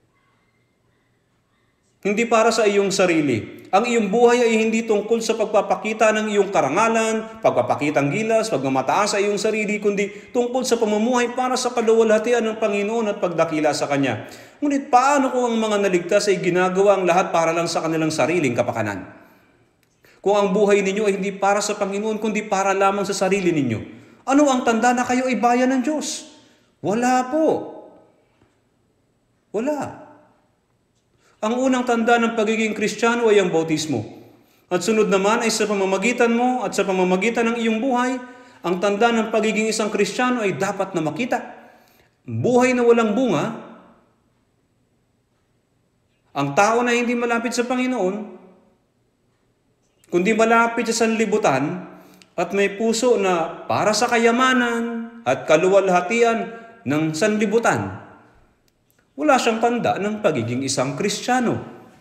Hindi para sa iyong sarili. Ang iyong buhay ay hindi tungkol sa pagpapakita ng iyong karangalan, pagpapakitang gilas, pagmamataas sa iyong sarili, kundi tungkol sa pamumuhay para sa kaluwalhatian ng Panginoon at pagdakila sa Kanya. Ngunit paano kung ang mga naligtas ay ginagawa ang lahat para lang sa kanilang sariling kapakanan? Kung ang buhay ninyo ay hindi para sa Panginoon, kundi para lamang sa sarili ninyo, ano ang tanda na kayo ay bayan ng Diyos? Wala po. Wala. Ang unang tanda ng pagiging Kristiyano ay ang bautismo. At sunod naman ay sa pamamagitan mo at sa pamamagitan ng iyong buhay, ang tanda ng pagiging isang Kristiyano ay dapat na makita. Buhay na walang bunga, ang tao na hindi malapit sa Panginoon, kundi malapit sa sanlibutan at may puso na para sa kayamanan at kaluwalhatian ng sanlibutan, wala siyang tanda ng pagiging isang Kristiyano.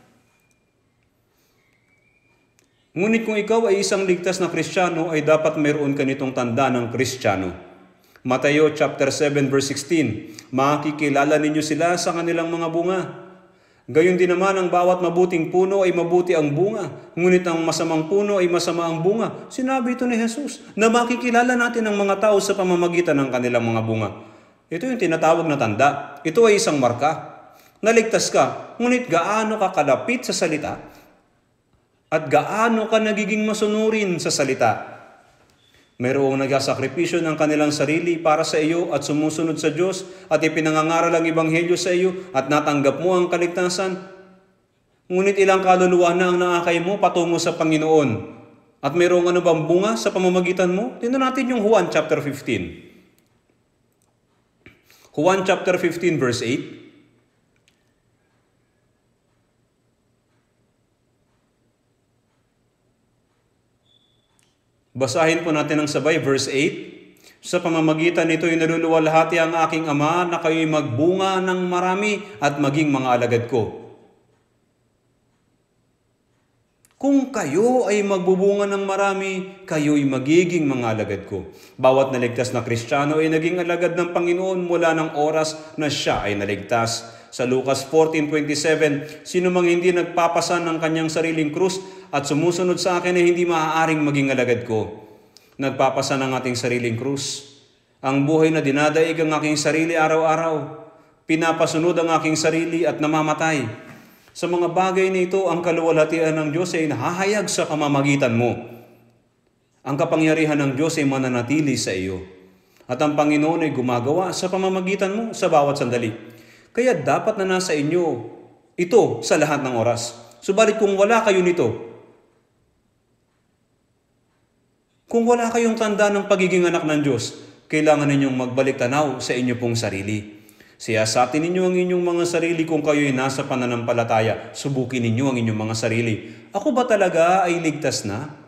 Ngunit kung ikaw ay isang ligtas na Kristiyano, ay dapat mayroon ka nitong tanda ng Kristiyano. Mateo chapter seven verse sixteen, makikilala ninyo sila sa kanilang mga bunga. Gayon din naman ang bawat mabuting puno ay mabuti ang bunga, ngunit ang masamang puno ay masama ang bunga. Sinabi ito ni Jesus, na makikilala natin ang mga tao sa pamamagitan ng kanilang mga bunga. Ito yung tinatawag na tanda. Ito ay isang marka. Naligtas ka, ngunit gaano ka kalapit sa salita at gaano ka nagiging masunurin sa salita. Mayroong nagsasakripisyo ng kanilang sarili para sa iyo at sumusunod sa Diyos at ipinangangaral ang Ebanghelyo sa iyo at natanggap mo ang kaligtasan. Ngunit ilang kaluluwa na ang naakay mo patungo sa Panginoon. At mayroong ano bang bunga sa pamamagitan mo? Tingnan natin yung Juan chapter fifteen. Juan chapter fifteen verse eight. Basahin po natin ang sabay, verse eight. Sa pamamagitan nito ay naluluwalhati ang aking Ama na kayo'y magbunga ng marami at maging mga alagad ko. Kung kayo ay magbubunga ng marami, kayo'y magiging mga alagad ko. Bawat naligtas na Kristiyano ay naging alagad ng Panginoon mula ng oras na siya ay naligtas. Sa Lucas fourteen twenty-seven, sino mang hindi nagpapasan ng kanyang sariling krus at sumusunod sa akin ay hindi maaaring maging alagad ko. Nagpapasan ng ating sariling krus. Ang buhay na dinadaig ang aking sarili araw-araw. Pinapasunod ang aking sarili at namamatay. Sa mga bagay na ito, ang kaluwalhatian ng Diyos ay nahahayag sa kamamagitan mo. Ang kapangyarihan ng Diyos ay mananatili sa iyo. At ang Panginoon ay gumagawa sa pamamagitan mo sa bawat sandali. Kaya dapat na nasa inyo ito sa lahat ng oras. Subalit kung wala kayo nito, kung wala kayong tanda ng pagiging anak ng Diyos, kailangan ninyong magbalik tanaw sa inyo pong sarili. Siyasatin ninyo ang inyong mga sarili kung kayo'y nasa pananampalataya. Subukin ninyo ang inyong mga sarili. Ako ba talaga ay ligtas na?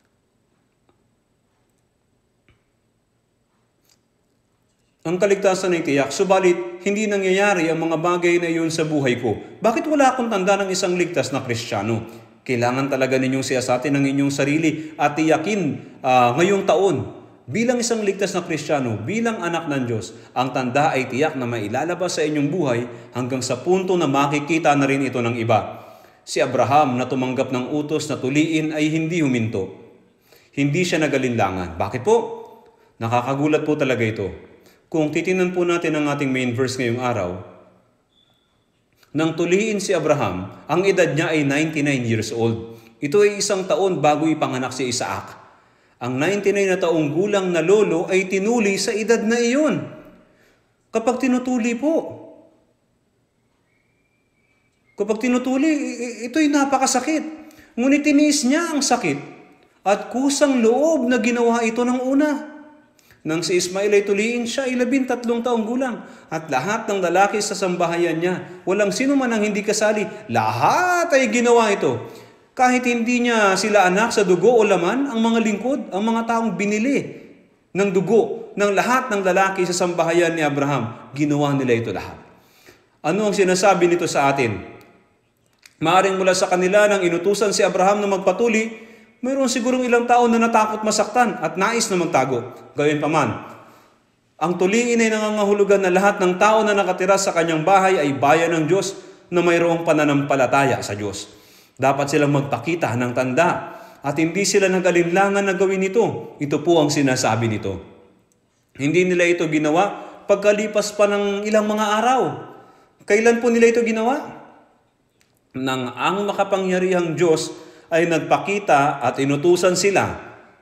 Ang kaligtasan ay tiyak, subalit hindi nangyayari ang mga bagay na iyon sa buhay ko. Bakit wala akong tanda ng isang ligtas na Kristiyano? Kailangan talaga ninyong siyasatin ang inyong sarili at tiyakin uh, ngayong taon. Bilang isang ligtas na Kristiyano, bilang anak ng Diyos, ang tanda ay tiyak na mailalabas sa inyong buhay hanggang sa punto na makikita na rin ito ng iba. Si Abraham na tumanggap ng utos na tuliin ay hindi huminto. Hindi siya nagalinlangan. Bakit po? Nakakagulat po talaga ito. Kung titingnan po natin ang ating main verse ngayong araw, nang tuliin si Abraham, ang edad niya ay ninety-nine years old. Ito ay isang taon bago ipanganak si Isaac. Ang ninety-nine na taong gulang na lolo ay tinuli sa edad na iyon. Kapag tinutuli po, kapag tinutuli, ito'y napakasakit. Ngunit tiniis niya ang sakit at kusang loob na ginawa ito ng una. Nang si Ismael ay tuliin, siya ay labintatlong taong gulang. At lahat ng lalaki sa sambahayan niya, walang sino man ang hindi kasali, lahat ay ginawa ito. Kahit hindi niya sila anak sa dugo o laman, ang mga lingkod, ang mga taong binili ng dugo ng lahat ng lalaki sa sambahayan ni Abraham, ginawa nila ito lahat. Ano ang sinasabi nito sa atin? Maaring mula sa kanila nang inutusan si Abraham na magpatuli, mayroon sigurong ilang tao na natakot masaktan at nais na magtago. Gayunpaman, ang tuliin ay nangangahulugan na lahat ng tao na nakatira sa kanyang bahay ay bayan ng Diyos na mayroong pananampalataya sa Diyos. Dapat silang magpakita ng tanda at hindi sila nag-alinlangan na gawin ito. Ito po ang sinasabi nito. Hindi nila ito ginawa pagkalipas pa ng ilang mga araw. Kailan po nila ito ginawa? Nang ang makapangyarihang Diyos ay nagpakita at inutusan sila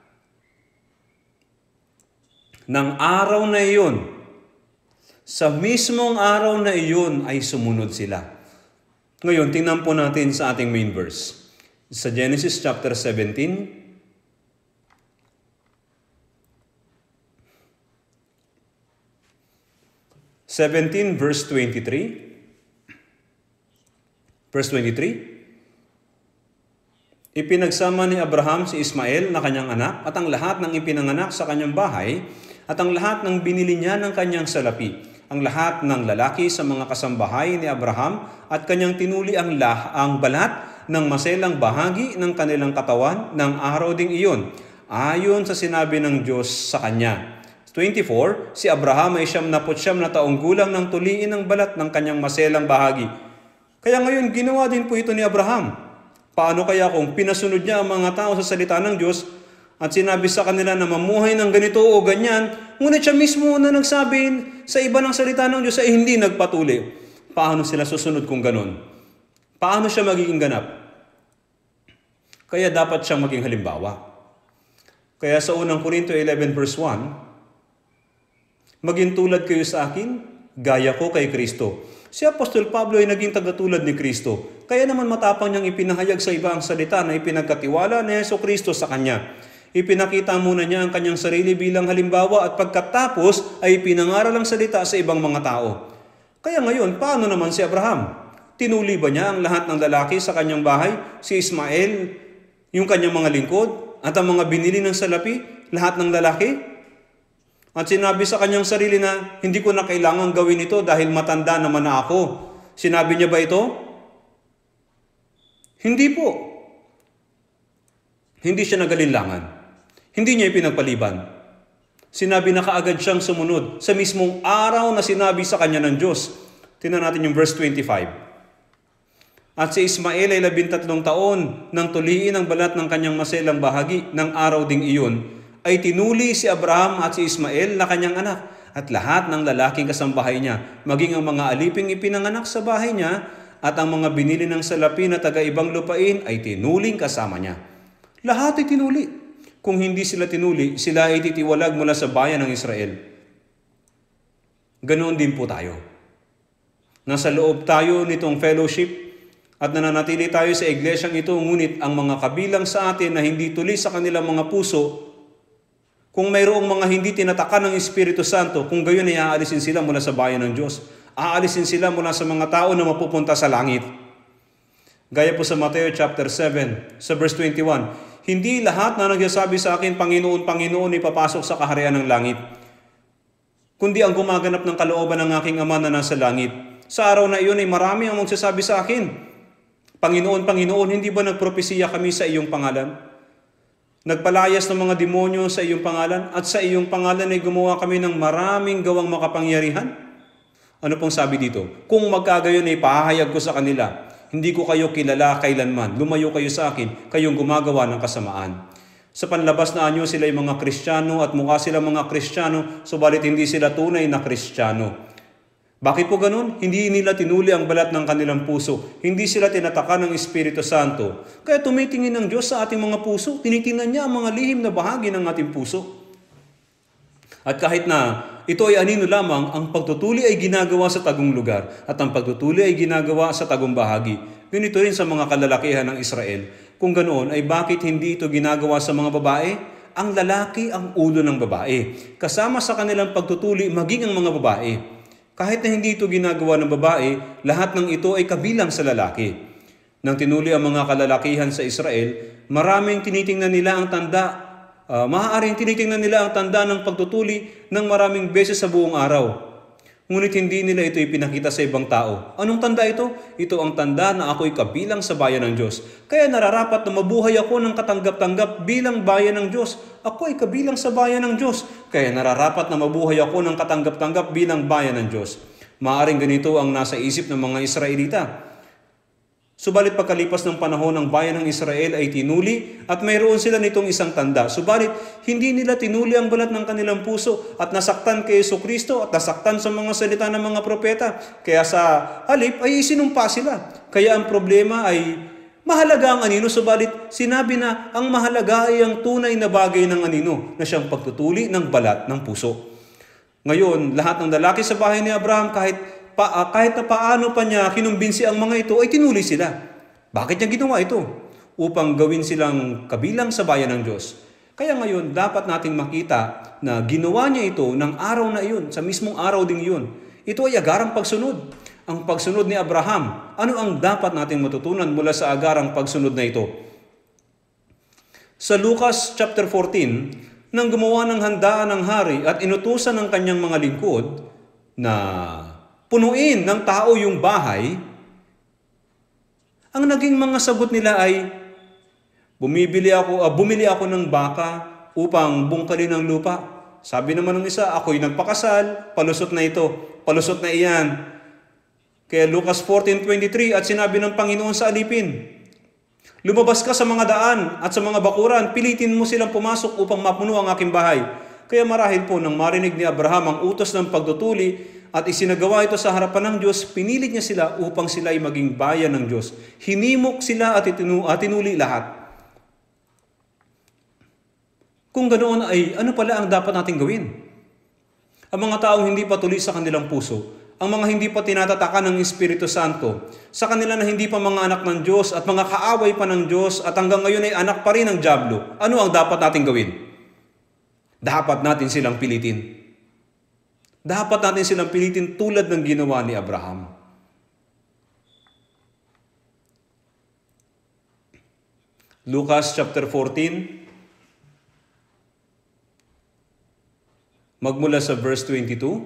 ng araw na iyon. Sa mismong araw na iyon ay sumunod sila. Ngayon, tingnan po natin sa ating main verse. Sa Genesis chapter seventeen, seventeen verse twenty-three. Verse twenty-three. Ipinagsama ni Abraham si Ismael na kanyang anak at ang lahat ng ipinanganak sa kanyang bahay at ang lahat ng binili niya ng kanyang salapi. Ang lahat ng lalaki sa mga kasambahay ni Abraham at kanyang tinuli ang, lah, ang balat ng maselang bahagi ng kanilang katawan ng araw ding iyon, ayon sa sinabi ng Diyos sa kanya. twenty-four, si Abraham ay siyam na putsyam na taong gulang nang tuliin ang balat ng kanyang maselang bahagi. Kaya ngayon, ginawa din po ito ni Abraham. Paano kaya kung pinasunod niya ang mga tao sa salita ng Diyos at sinabi sa kanila na mamuhay ng ganito o ganyan, ngunit siya mismo na nagsabi sa iba ng salita ng Diyos ay hindi nagpatuli. Paano sila susunod kung ganon? Paano siya magiging ganap? Kaya dapat siyang maging halimbawa. Kaya sa unang Korinto eleven verse one, maging tulad kayo sa akin, gaya ko kay Kristo. Si Apostol Pablo ay naging tagatulad ni Kristo. Kaya naman matapang niyang ipinahayag sa iba ang salita na ipinagkatiwala ni Yesu Kristo sa kanya. Ipinakita muna niya ang kanyang sarili bilang halimbawa at pagkatapos ay pinangaral ang salita sa ibang mga tao. Kaya ngayon, paano naman si Abraham? Tinuli ba niya ang lahat ng lalaki sa kanyang bahay? Si Ismael, yung kanyang mga lingkod, at ang mga binili ng salapi, lahat ng lalaki? At sinabi sa kanyang sarili na, hindi ko na kailangan gawin ito dahil matanda naman na ako. Sinabi niya ba ito? Hindi po. Hindi siya nagalinlangan. Hindi niya ipinagpaliban. Sinabi na kaagad siyang sumunod sa mismong araw na sinabi sa kanya ng Diyos. Tingnan natin yung verse twenty-five. At si Ismael ay labintatlong taon nang tuliin ang balat ng kanyang maselang bahagi ng araw ding iyon, ay tinuli si Abraham at si Ismael na kanyang anak at lahat ng lalaking kasambahay niya, maging ang mga aliping ipinanganak sa bahay niya at ang mga binili ng salapi na taga-ibang lupain ay tinuling kasama niya. Lahat ay tinuli. Kung hindi sila tinuli, sila ay titiwalag mula sa bayan ng Israel. Ganoon din po tayo. Nasa loob tayo nitong fellowship at nananatili tayo sa iglesyang ito, ngunit ang mga kabilang sa atin na hindi tuli sa kanilang mga puso, kung mayroong mga hindi tinatakan ng Espiritu Santo, kung gayon ay aalisin sila mula sa bayan ng Diyos. Aalisin sila mula sa mga tao na mapupunta sa langit. Gaya po sa Mateo chapter seven, sa verse twenty-one, hindi lahat na nagsasabi sa akin, Panginoon, Panginoon, ipapasok sa kaharian ng langit, kundi ang gumaganap ng kalooban ng aking Ama na nasa langit. Sa araw na iyon ay marami ang magsasabi sa akin, Panginoon, Panginoon, hindi ba nagpropesiya kami sa iyong pangalan? Nagpalayas ng mga demonyo sa iyong pangalan, at sa iyong pangalan ay gumawa kami ng maraming gawang makapangyarihan? Ano pong sabi dito? Kung magkagayon ay pahahayag ko sa kanila, hindi ko kayo kilala kailanman, lumayo kayo sa akin, kayong gumagawa ng kasamaan. Sa panlabas na anyo sila ay mga Kristiyano at mukha sila mga Kristiyano, subalit hindi sila tunay na Kristiyano. Bakit po ganun? Hindi nila tinuli ang balat ng kanilang puso. Hindi sila tinatakan ng Espiritu Santo. Kaya tumitingin ng Diyos sa ating mga puso. Tinitingnan niya ang mga lihim na bahagi ng ating puso. At kahit na ito ay anino lamang, ang pagtutuli ay ginagawa sa tagong lugar at ang pagtutuli ay ginagawa sa tagong bahagi. Ganito rin sa mga kalalakihan ng Israel. Kung ganoon, ay bakit hindi ito ginagawa sa mga babae? Ang lalaki ang ulo ng babae. Kasama sa kanilang pagtutuli, maging ang mga babae. Kahit na hindi ito ginagawa ng babae, lahat ng ito ay kabilang sa lalaki. Nang tinuli ang mga kalalakihan sa Israel, maraming tinitingnan nila ang tanda. Uh, maaaring tinitingnan nila ang tanda ng pagtutuli ng maraming beses sa buong araw. Ngunit hindi nila ito ipinakita sa ibang tao. Anong tanda ito? Ito ang tanda na ako'y kabilang sa bayan ng Diyos. Kaya nararapat na mabuhay ako ng katanggap-tanggap bilang bayan ng Diyos. Ako ay kabilang sa bayan ng Diyos. Kaya nararapat na mabuhay ako ng katanggap-tanggap bilang bayan ng Diyos. Maaring ganito ang nasa isip ng mga Israelita. Subalit pagkalipas ng panahon ng bayan ng Israel ay tinuli at mayroon sila nitong isang tanda. Subalit hindi nila tinuli ang balat ng kanilang puso at nasaktan kay Jesucristo at nasaktan sa mga salita ng mga propeta. Kaya sa halip ay isinumpa sila. Kaya ang problema ay mahalaga ang anino, subalit sinabi na ang mahalaga ay ang tunay na bagay ng anino na siyang pagtutuli ng balat ng puso. Ngayon, lahat ng lalaki sa bahay ni Abraham, kahit Pa, uh, kahit na paano pa niya kinumbinsi ang mga ito, ay tinuli sila. Bakit niya ginawa ito? Upang gawin silang kabilang sa bayan ng Diyos. Kaya ngayon, dapat nating makita na ginawa niya ito ng araw na iyon, sa mismong araw ding iyon. Ito ay agarang pagsunod. Ang pagsunod ni Abraham. Ano ang dapat nating matutunan mula sa agarang pagsunod na ito? Sa Lucas chapter fourteen, nang gumawa ng handaan ng hari at inutusan ng kanyang mga lingkod na punuin ng tao yung bahay, ang naging mga sagot nila ay, bumibili ako, uh, bumili ako ng baka upang bungkalin ang lupa. Sabi naman ng isa, ako'y nagpakasal, palusot na ito, palusot na iyan. Kaya Lucas fourteen twenty-three, at sinabi ng Panginoon sa alipin, lumabas ka sa mga daan at sa mga bakuran, pilitin mo silang pumasok upang mapuno ang aking bahay. Kaya marahil po nang marinig ni Abraham ang utos ng pagtutuli at isinagawa ito sa harapan ng Diyos, pinilit niya sila upang sila ay maging bayan ng Diyos. Hinimok sila at, itinu- at tinuli lahat. Kung ganoon ay ano pala ang dapat nating gawin? Ang mga taong hindi pa tuli sa kanilang puso, ang mga hindi pa tinatatakan ng Espiritu Santo, sa kanila na hindi pa mga anak ng Diyos at mga kaaway pa ng Diyos at hanggang ngayon ay anak pa rin ng dyablo, ano ang dapat nating gawin? Dapat natin silang pilitin. Dapat natin silang pilitin tulad ng ginawa ni Abraham. Lucas chapter fourteen, magmula sa verse twenty-two.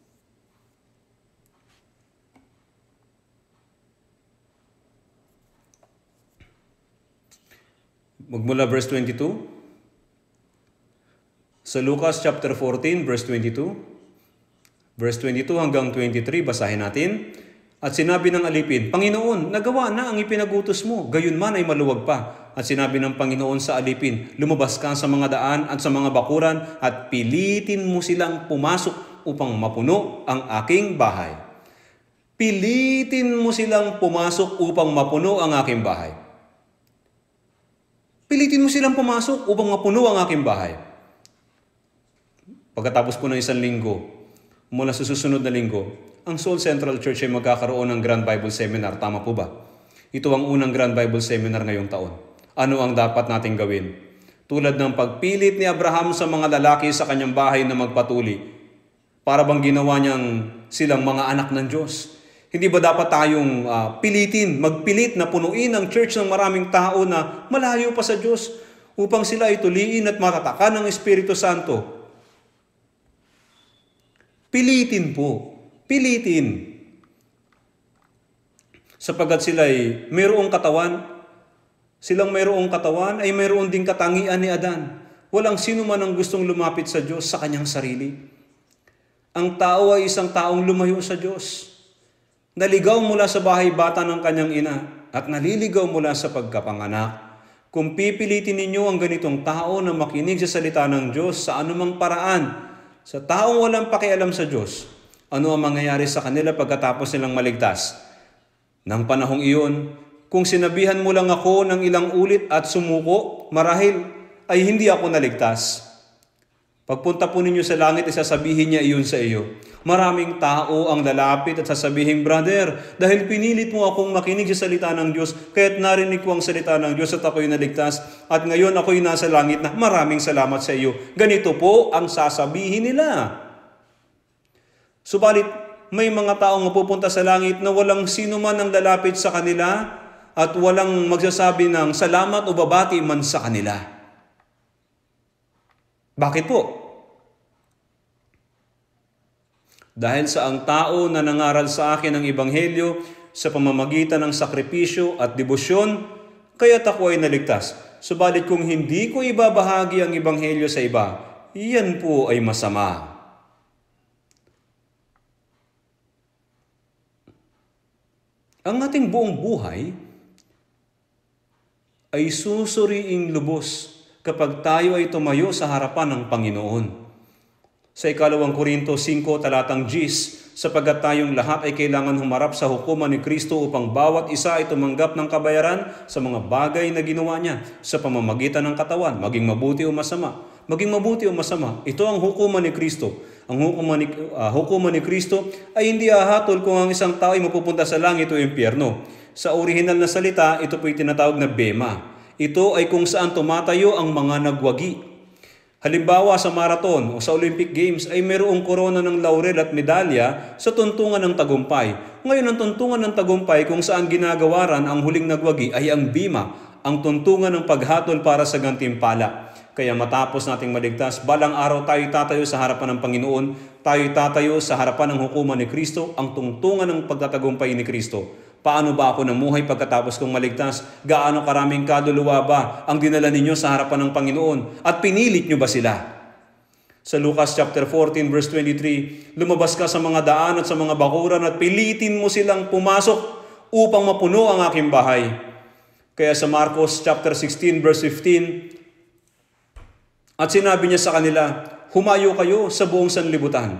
Magmula verse twenty-two. Sa Lucas chapter fourteen, verse twenty-two. Verse twenty-two hanggang twenty-three, basahin natin. At sinabi ng alipin, Panginoon, nagawa na ang ipinagutos mo, gayon man ay maluwag pa. At sinabi ng Panginoon sa alipin, lumabas ka sa mga daan at sa mga bakuran at pilitin mo silang pumasok upang mapuno ang aking bahay. Pilitin mo silang pumasok upang mapuno ang aking bahay. Pilitin mo silang pumasok upang mapuno ang aking bahay. Pagkatapos po ng isang linggo, mula sa susunod na linggo, ang Seoul Central Church ay magkakaroon ng Grand Bible Seminar. Tama po ba? Ito ang unang Grand Bible Seminar ngayong taon. Ano ang dapat nating gawin? Tulad ng pagpilit ni Abraham sa mga lalaki sa kanyang bahay na magpatuli, para bang ginawa niyang silang mga anak ng Diyos? Hindi ba dapat tayong uh, pilitin, magpilit na punuin ang church ng maraming tao na malayo pa sa Diyos upang sila ay tuliin at matatakan ng Espiritu Santo? Pilitin po. Pilitin. Sapagat sila ay mayroong katawan, silang mayroong katawan ay mayroon ding katangian ni Adan. Walang sino man ang gustong lumapit sa Diyos sa kanyang sarili. Ang tao ay isang taong lumayo sa Diyos. Naligaw mula sa bahay bata ng kanyang ina at naliligaw mula sa pagkapanganak. Kung pipilitin ninyo ang ganitong tao na makinig sa salita ng Diyos sa anumang paraan, sa taong walang pakialam sa Diyos, ano ang mangyayari sa kanila pagkatapos nilang maligtas? Nang panahong iyon, kung sinabihan mo lang ako ng ilang ulit at sumuko, marahil ay hindi ako naligtas. Pagpunta po ninyo sa langit, isasabihin niya iyon sa iyo. Maraming tao ang lalapit at sasabihin, Brother, dahil pinilit mo akong makinig sa salita ng Diyos, kaya't narinig ko ang salita ng Diyos at ako'y naligtas, at ngayon ako'y nasa langit na maraming salamat sa iyo. Ganito po ang sasabihin nila. Subalit, may mga taong mapupunta sa langit na walang sino man ang lalapit sa kanila at walang magsasabi ng salamat o babati man sa kanila. Bakit po? Dahil sa ang tao na nangaral sa akin ng Ebanghelyo sa pamamagitan ng sakripisyo at debosyon, kaya't ako ay naligtas. Subalit kung hindi ko ibabahagi ang Ebanghelyo sa iba, iyan po ay masama. Ang ating buong buhay ay susuriing lubos kapag tayo ay tumayo sa harapan ng Panginoon. Sa ikalawang Korinto five, talatang Gs, sapagkat tayong lahat ay kailangan humarap sa hukuman ni Kristo upang bawat isa ay tumanggap ng kabayaran sa mga bagay na ginawa niya sa pamamagitan ng katawan, maging mabuti o masama. Maging mabuti o masama, ito ang hukuman ni Kristo. Ang hukuman ni, uh, hukuman ni Kristo ay hindi hahatol kung ang isang tao ay mapupunta sa langit o impyerno. Sa orihinal na salita, ito po'y tinatawag na bema. Ito ay kung saan tumatayo ang mga nagwagi. Halimbawa sa marathon o sa Olympic Games ay mayroong korona ng laurel at medalya sa tuntungan ng tagumpay. Ngayon ang tuntungan ng tagumpay kung saan ginagawaran ang huling nagwagi ay ang bima, ang tuntungan ng paghatol para sa gantimpala. Kaya matapos nating maligtas, balang araw tayo tatayo sa harapan ng Panginoon, tayo tatayo sa harapan ng hukuman ni Kristo, ang tungtungan ng pagtatagumpay ni Kristo. Paano ba ako namuhay pagkatapos kong maligtas? Gaano karaming kaluluwa ba ang dinala ninyo sa harapan ng Panginoon? At pinilit nyo ba sila? Sa Lucas chapter fourteen verse twenty-three, lumabas ka sa mga daan at sa mga bakuran at pilitin mo silang pumasok upang mapuno ang aking bahay. Kaya sa Marcos chapter sixteen verse fifteen, at sinabi niya sa kanila, humayo kayo sa buong sanlibutan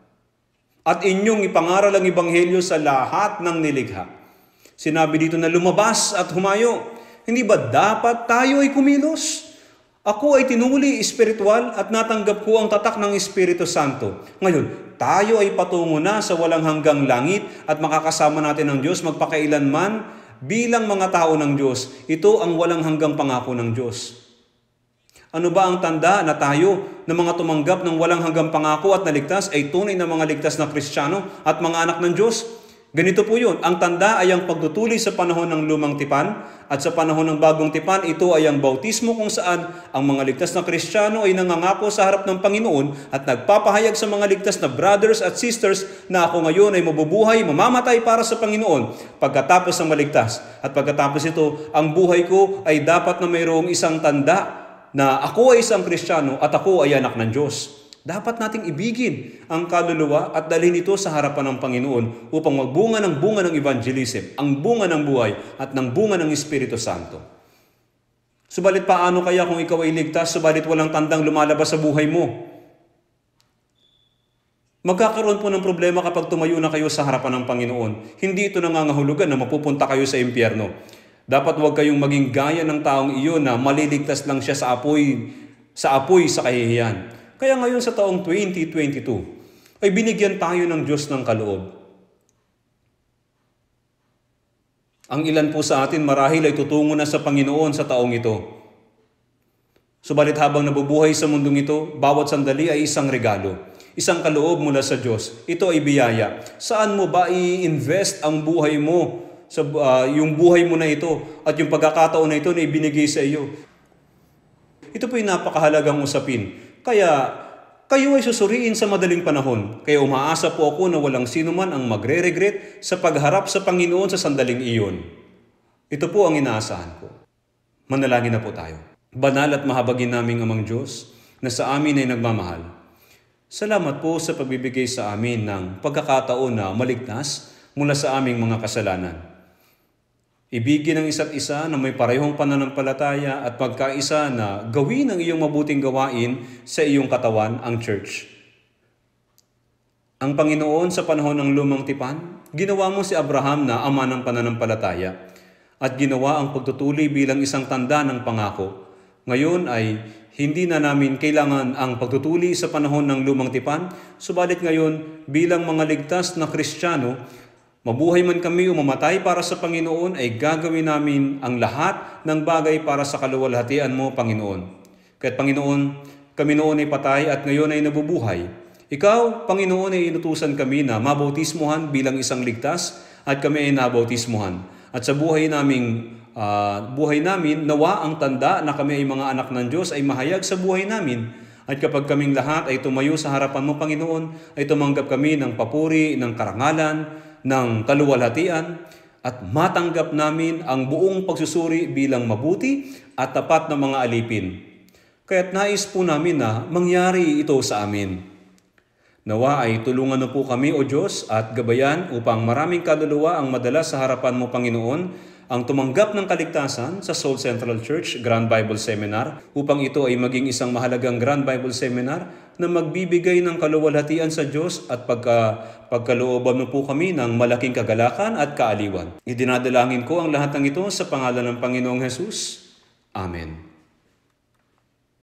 at inyong ipangaral ang Ebanghelyo sa lahat ng nilikha. Sinabi dito na lumabas at humayo. Hindi ba dapat tayo ay kumilos? Ako ay tinuli espiritual at natanggap ko ang tatak ng Espiritu Santo. Ngayon, tayo ay patungo na sa walang hanggang langit at makakasama natin ng Diyos magpakailanman bilang mga tao ng Diyos. Ito ang walang hanggang pangako ng Diyos. Ano ba ang tanda na tayo na mga tumanggap ng walang hanggang pangako at naligtas ay tunay na mga ligtas na Kristiyano at mga anak ng Diyos? Ganito po yun. Ang tanda ay ang pagtutuli sa panahon ng lumang tipan at sa panahon ng bagong tipan, ito ay ang bautismo kung saan ang mga ligtas na Kristiyano ay nangangako sa harap ng Panginoon at nagpapahayag sa mga ligtas na brothers at sisters na ako ngayon ay mabubuhay, mamamatay para sa Panginoon pagkatapos ng maligtas. At pagkatapos ito, ang buhay ko ay dapat na mayroong isang tanda na ako ay isang Kristiyano at ako ay anak ng Diyos. Dapat nating ibigin ang kaluluwa at dalhin ito sa harapan ng Panginoon upang magbunga ng bunga ng evangelism, ang bunga ng buhay at ng bunga ng Espiritu Santo. Subalit paano kaya kung ikaw ay ligtas, subalit walang tandang lumalabas sa buhay mo? Magkakaroon po ng problema kapag tumayo na kayo sa harapan ng Panginoon. Hindi ito nangangahulugan na mapupunta kayo sa impyerno. Dapat huwag kayong maging gaya ng taong iyon na maliligtas lang siya sa apoy, sa apoy sa kahihiyan. Kaya ngayon sa taong twenty twenty-two, ay binigyan tayo ng Diyos ng kaloob. Ang ilan po sa atin marahil ay tutungo na sa Panginoon sa taong ito. Subalit habang nabubuhay sa mundong ito, bawat sandali ay isang regalo. Isang kaloob mula sa Diyos. Ito ay biyaya. Saan mo ba i-invest ang buhay mo? Sa, uh, yung buhay mo na ito at yung pagkakataon na ito na ibinigay sa iyo. Ito po yung napakahalagang usapin. Kaya kayo ay susuriin sa madaling panahon. Kaya umaasa po ako na walang sino man ang magre-regret sa pagharap sa Panginoon sa sandaling iyon. Ito po ang inaasahan ko. Manalangin na po tayo. Banal at mahabagin naming Amang Diyos na sa amin ay nagmamahal. Salamat po sa pagbibigay sa amin ng pagkakataon na maligtas mula sa aming mga kasalanan. Ibigin ang isa't isa na may parehong pananampalataya at pagkaisa na gawin ang iyong mabuting gawain sa iyong katawan, ang church. Ang Panginoon sa panahon ng lumang tipan, ginawa mo si Abraham na ama ng pananampalataya at ginawa ang pagtutuli bilang isang tanda ng pangako. Ngayon ay hindi na namin kailangan ang pagtutuli sa panahon ng lumang tipan, subalit ngayon bilang mga ligtas na Kristiyano, mabuhay man kami o mamatay para sa Panginoon, ay gagawin namin ang lahat ng bagay para sa kaluwalhatian mo, Panginoon. Kaya't Panginoon, kami noon ay patay at ngayon ay nabubuhay. Ikaw, Panginoon, ay inutusan kami na mabautismuhan bilang isang ligtas at kami ay nabautismuhan. At sa buhay naming Uh, buhay namin, nawa ang tanda na kami ay mga anak ng Diyos ay mahayag sa buhay namin. At kapag kaming lahat ay tumayo sa harapan mo, Panginoon, ay tumanggap kami ng papuri, ng karangalan, ng kaluwalhatian, at matanggap namin ang buong pagsusuri bilang mabuti at tapat na mga alipin. Kaya't nais po namin na mangyari ito sa amin. Nawa ay tulungan na po kami, O Diyos, at gabayan upang maraming kaluluwa ang madala sa harapan mo, Panginoon, ang tumanggap ng kaligtasan sa Seoul Central Church Grand Bible Seminar upang ito ay maging isang mahalagang Grand Bible Seminar na magbibigay ng kaluwalhatian sa Diyos at pagka, pagkalooban mo po kami ng malaking kagalakan at kaaliwan. Idinadalangin ko ang lahat ng ito sa pangalan ng Panginoong Hesus. Amen.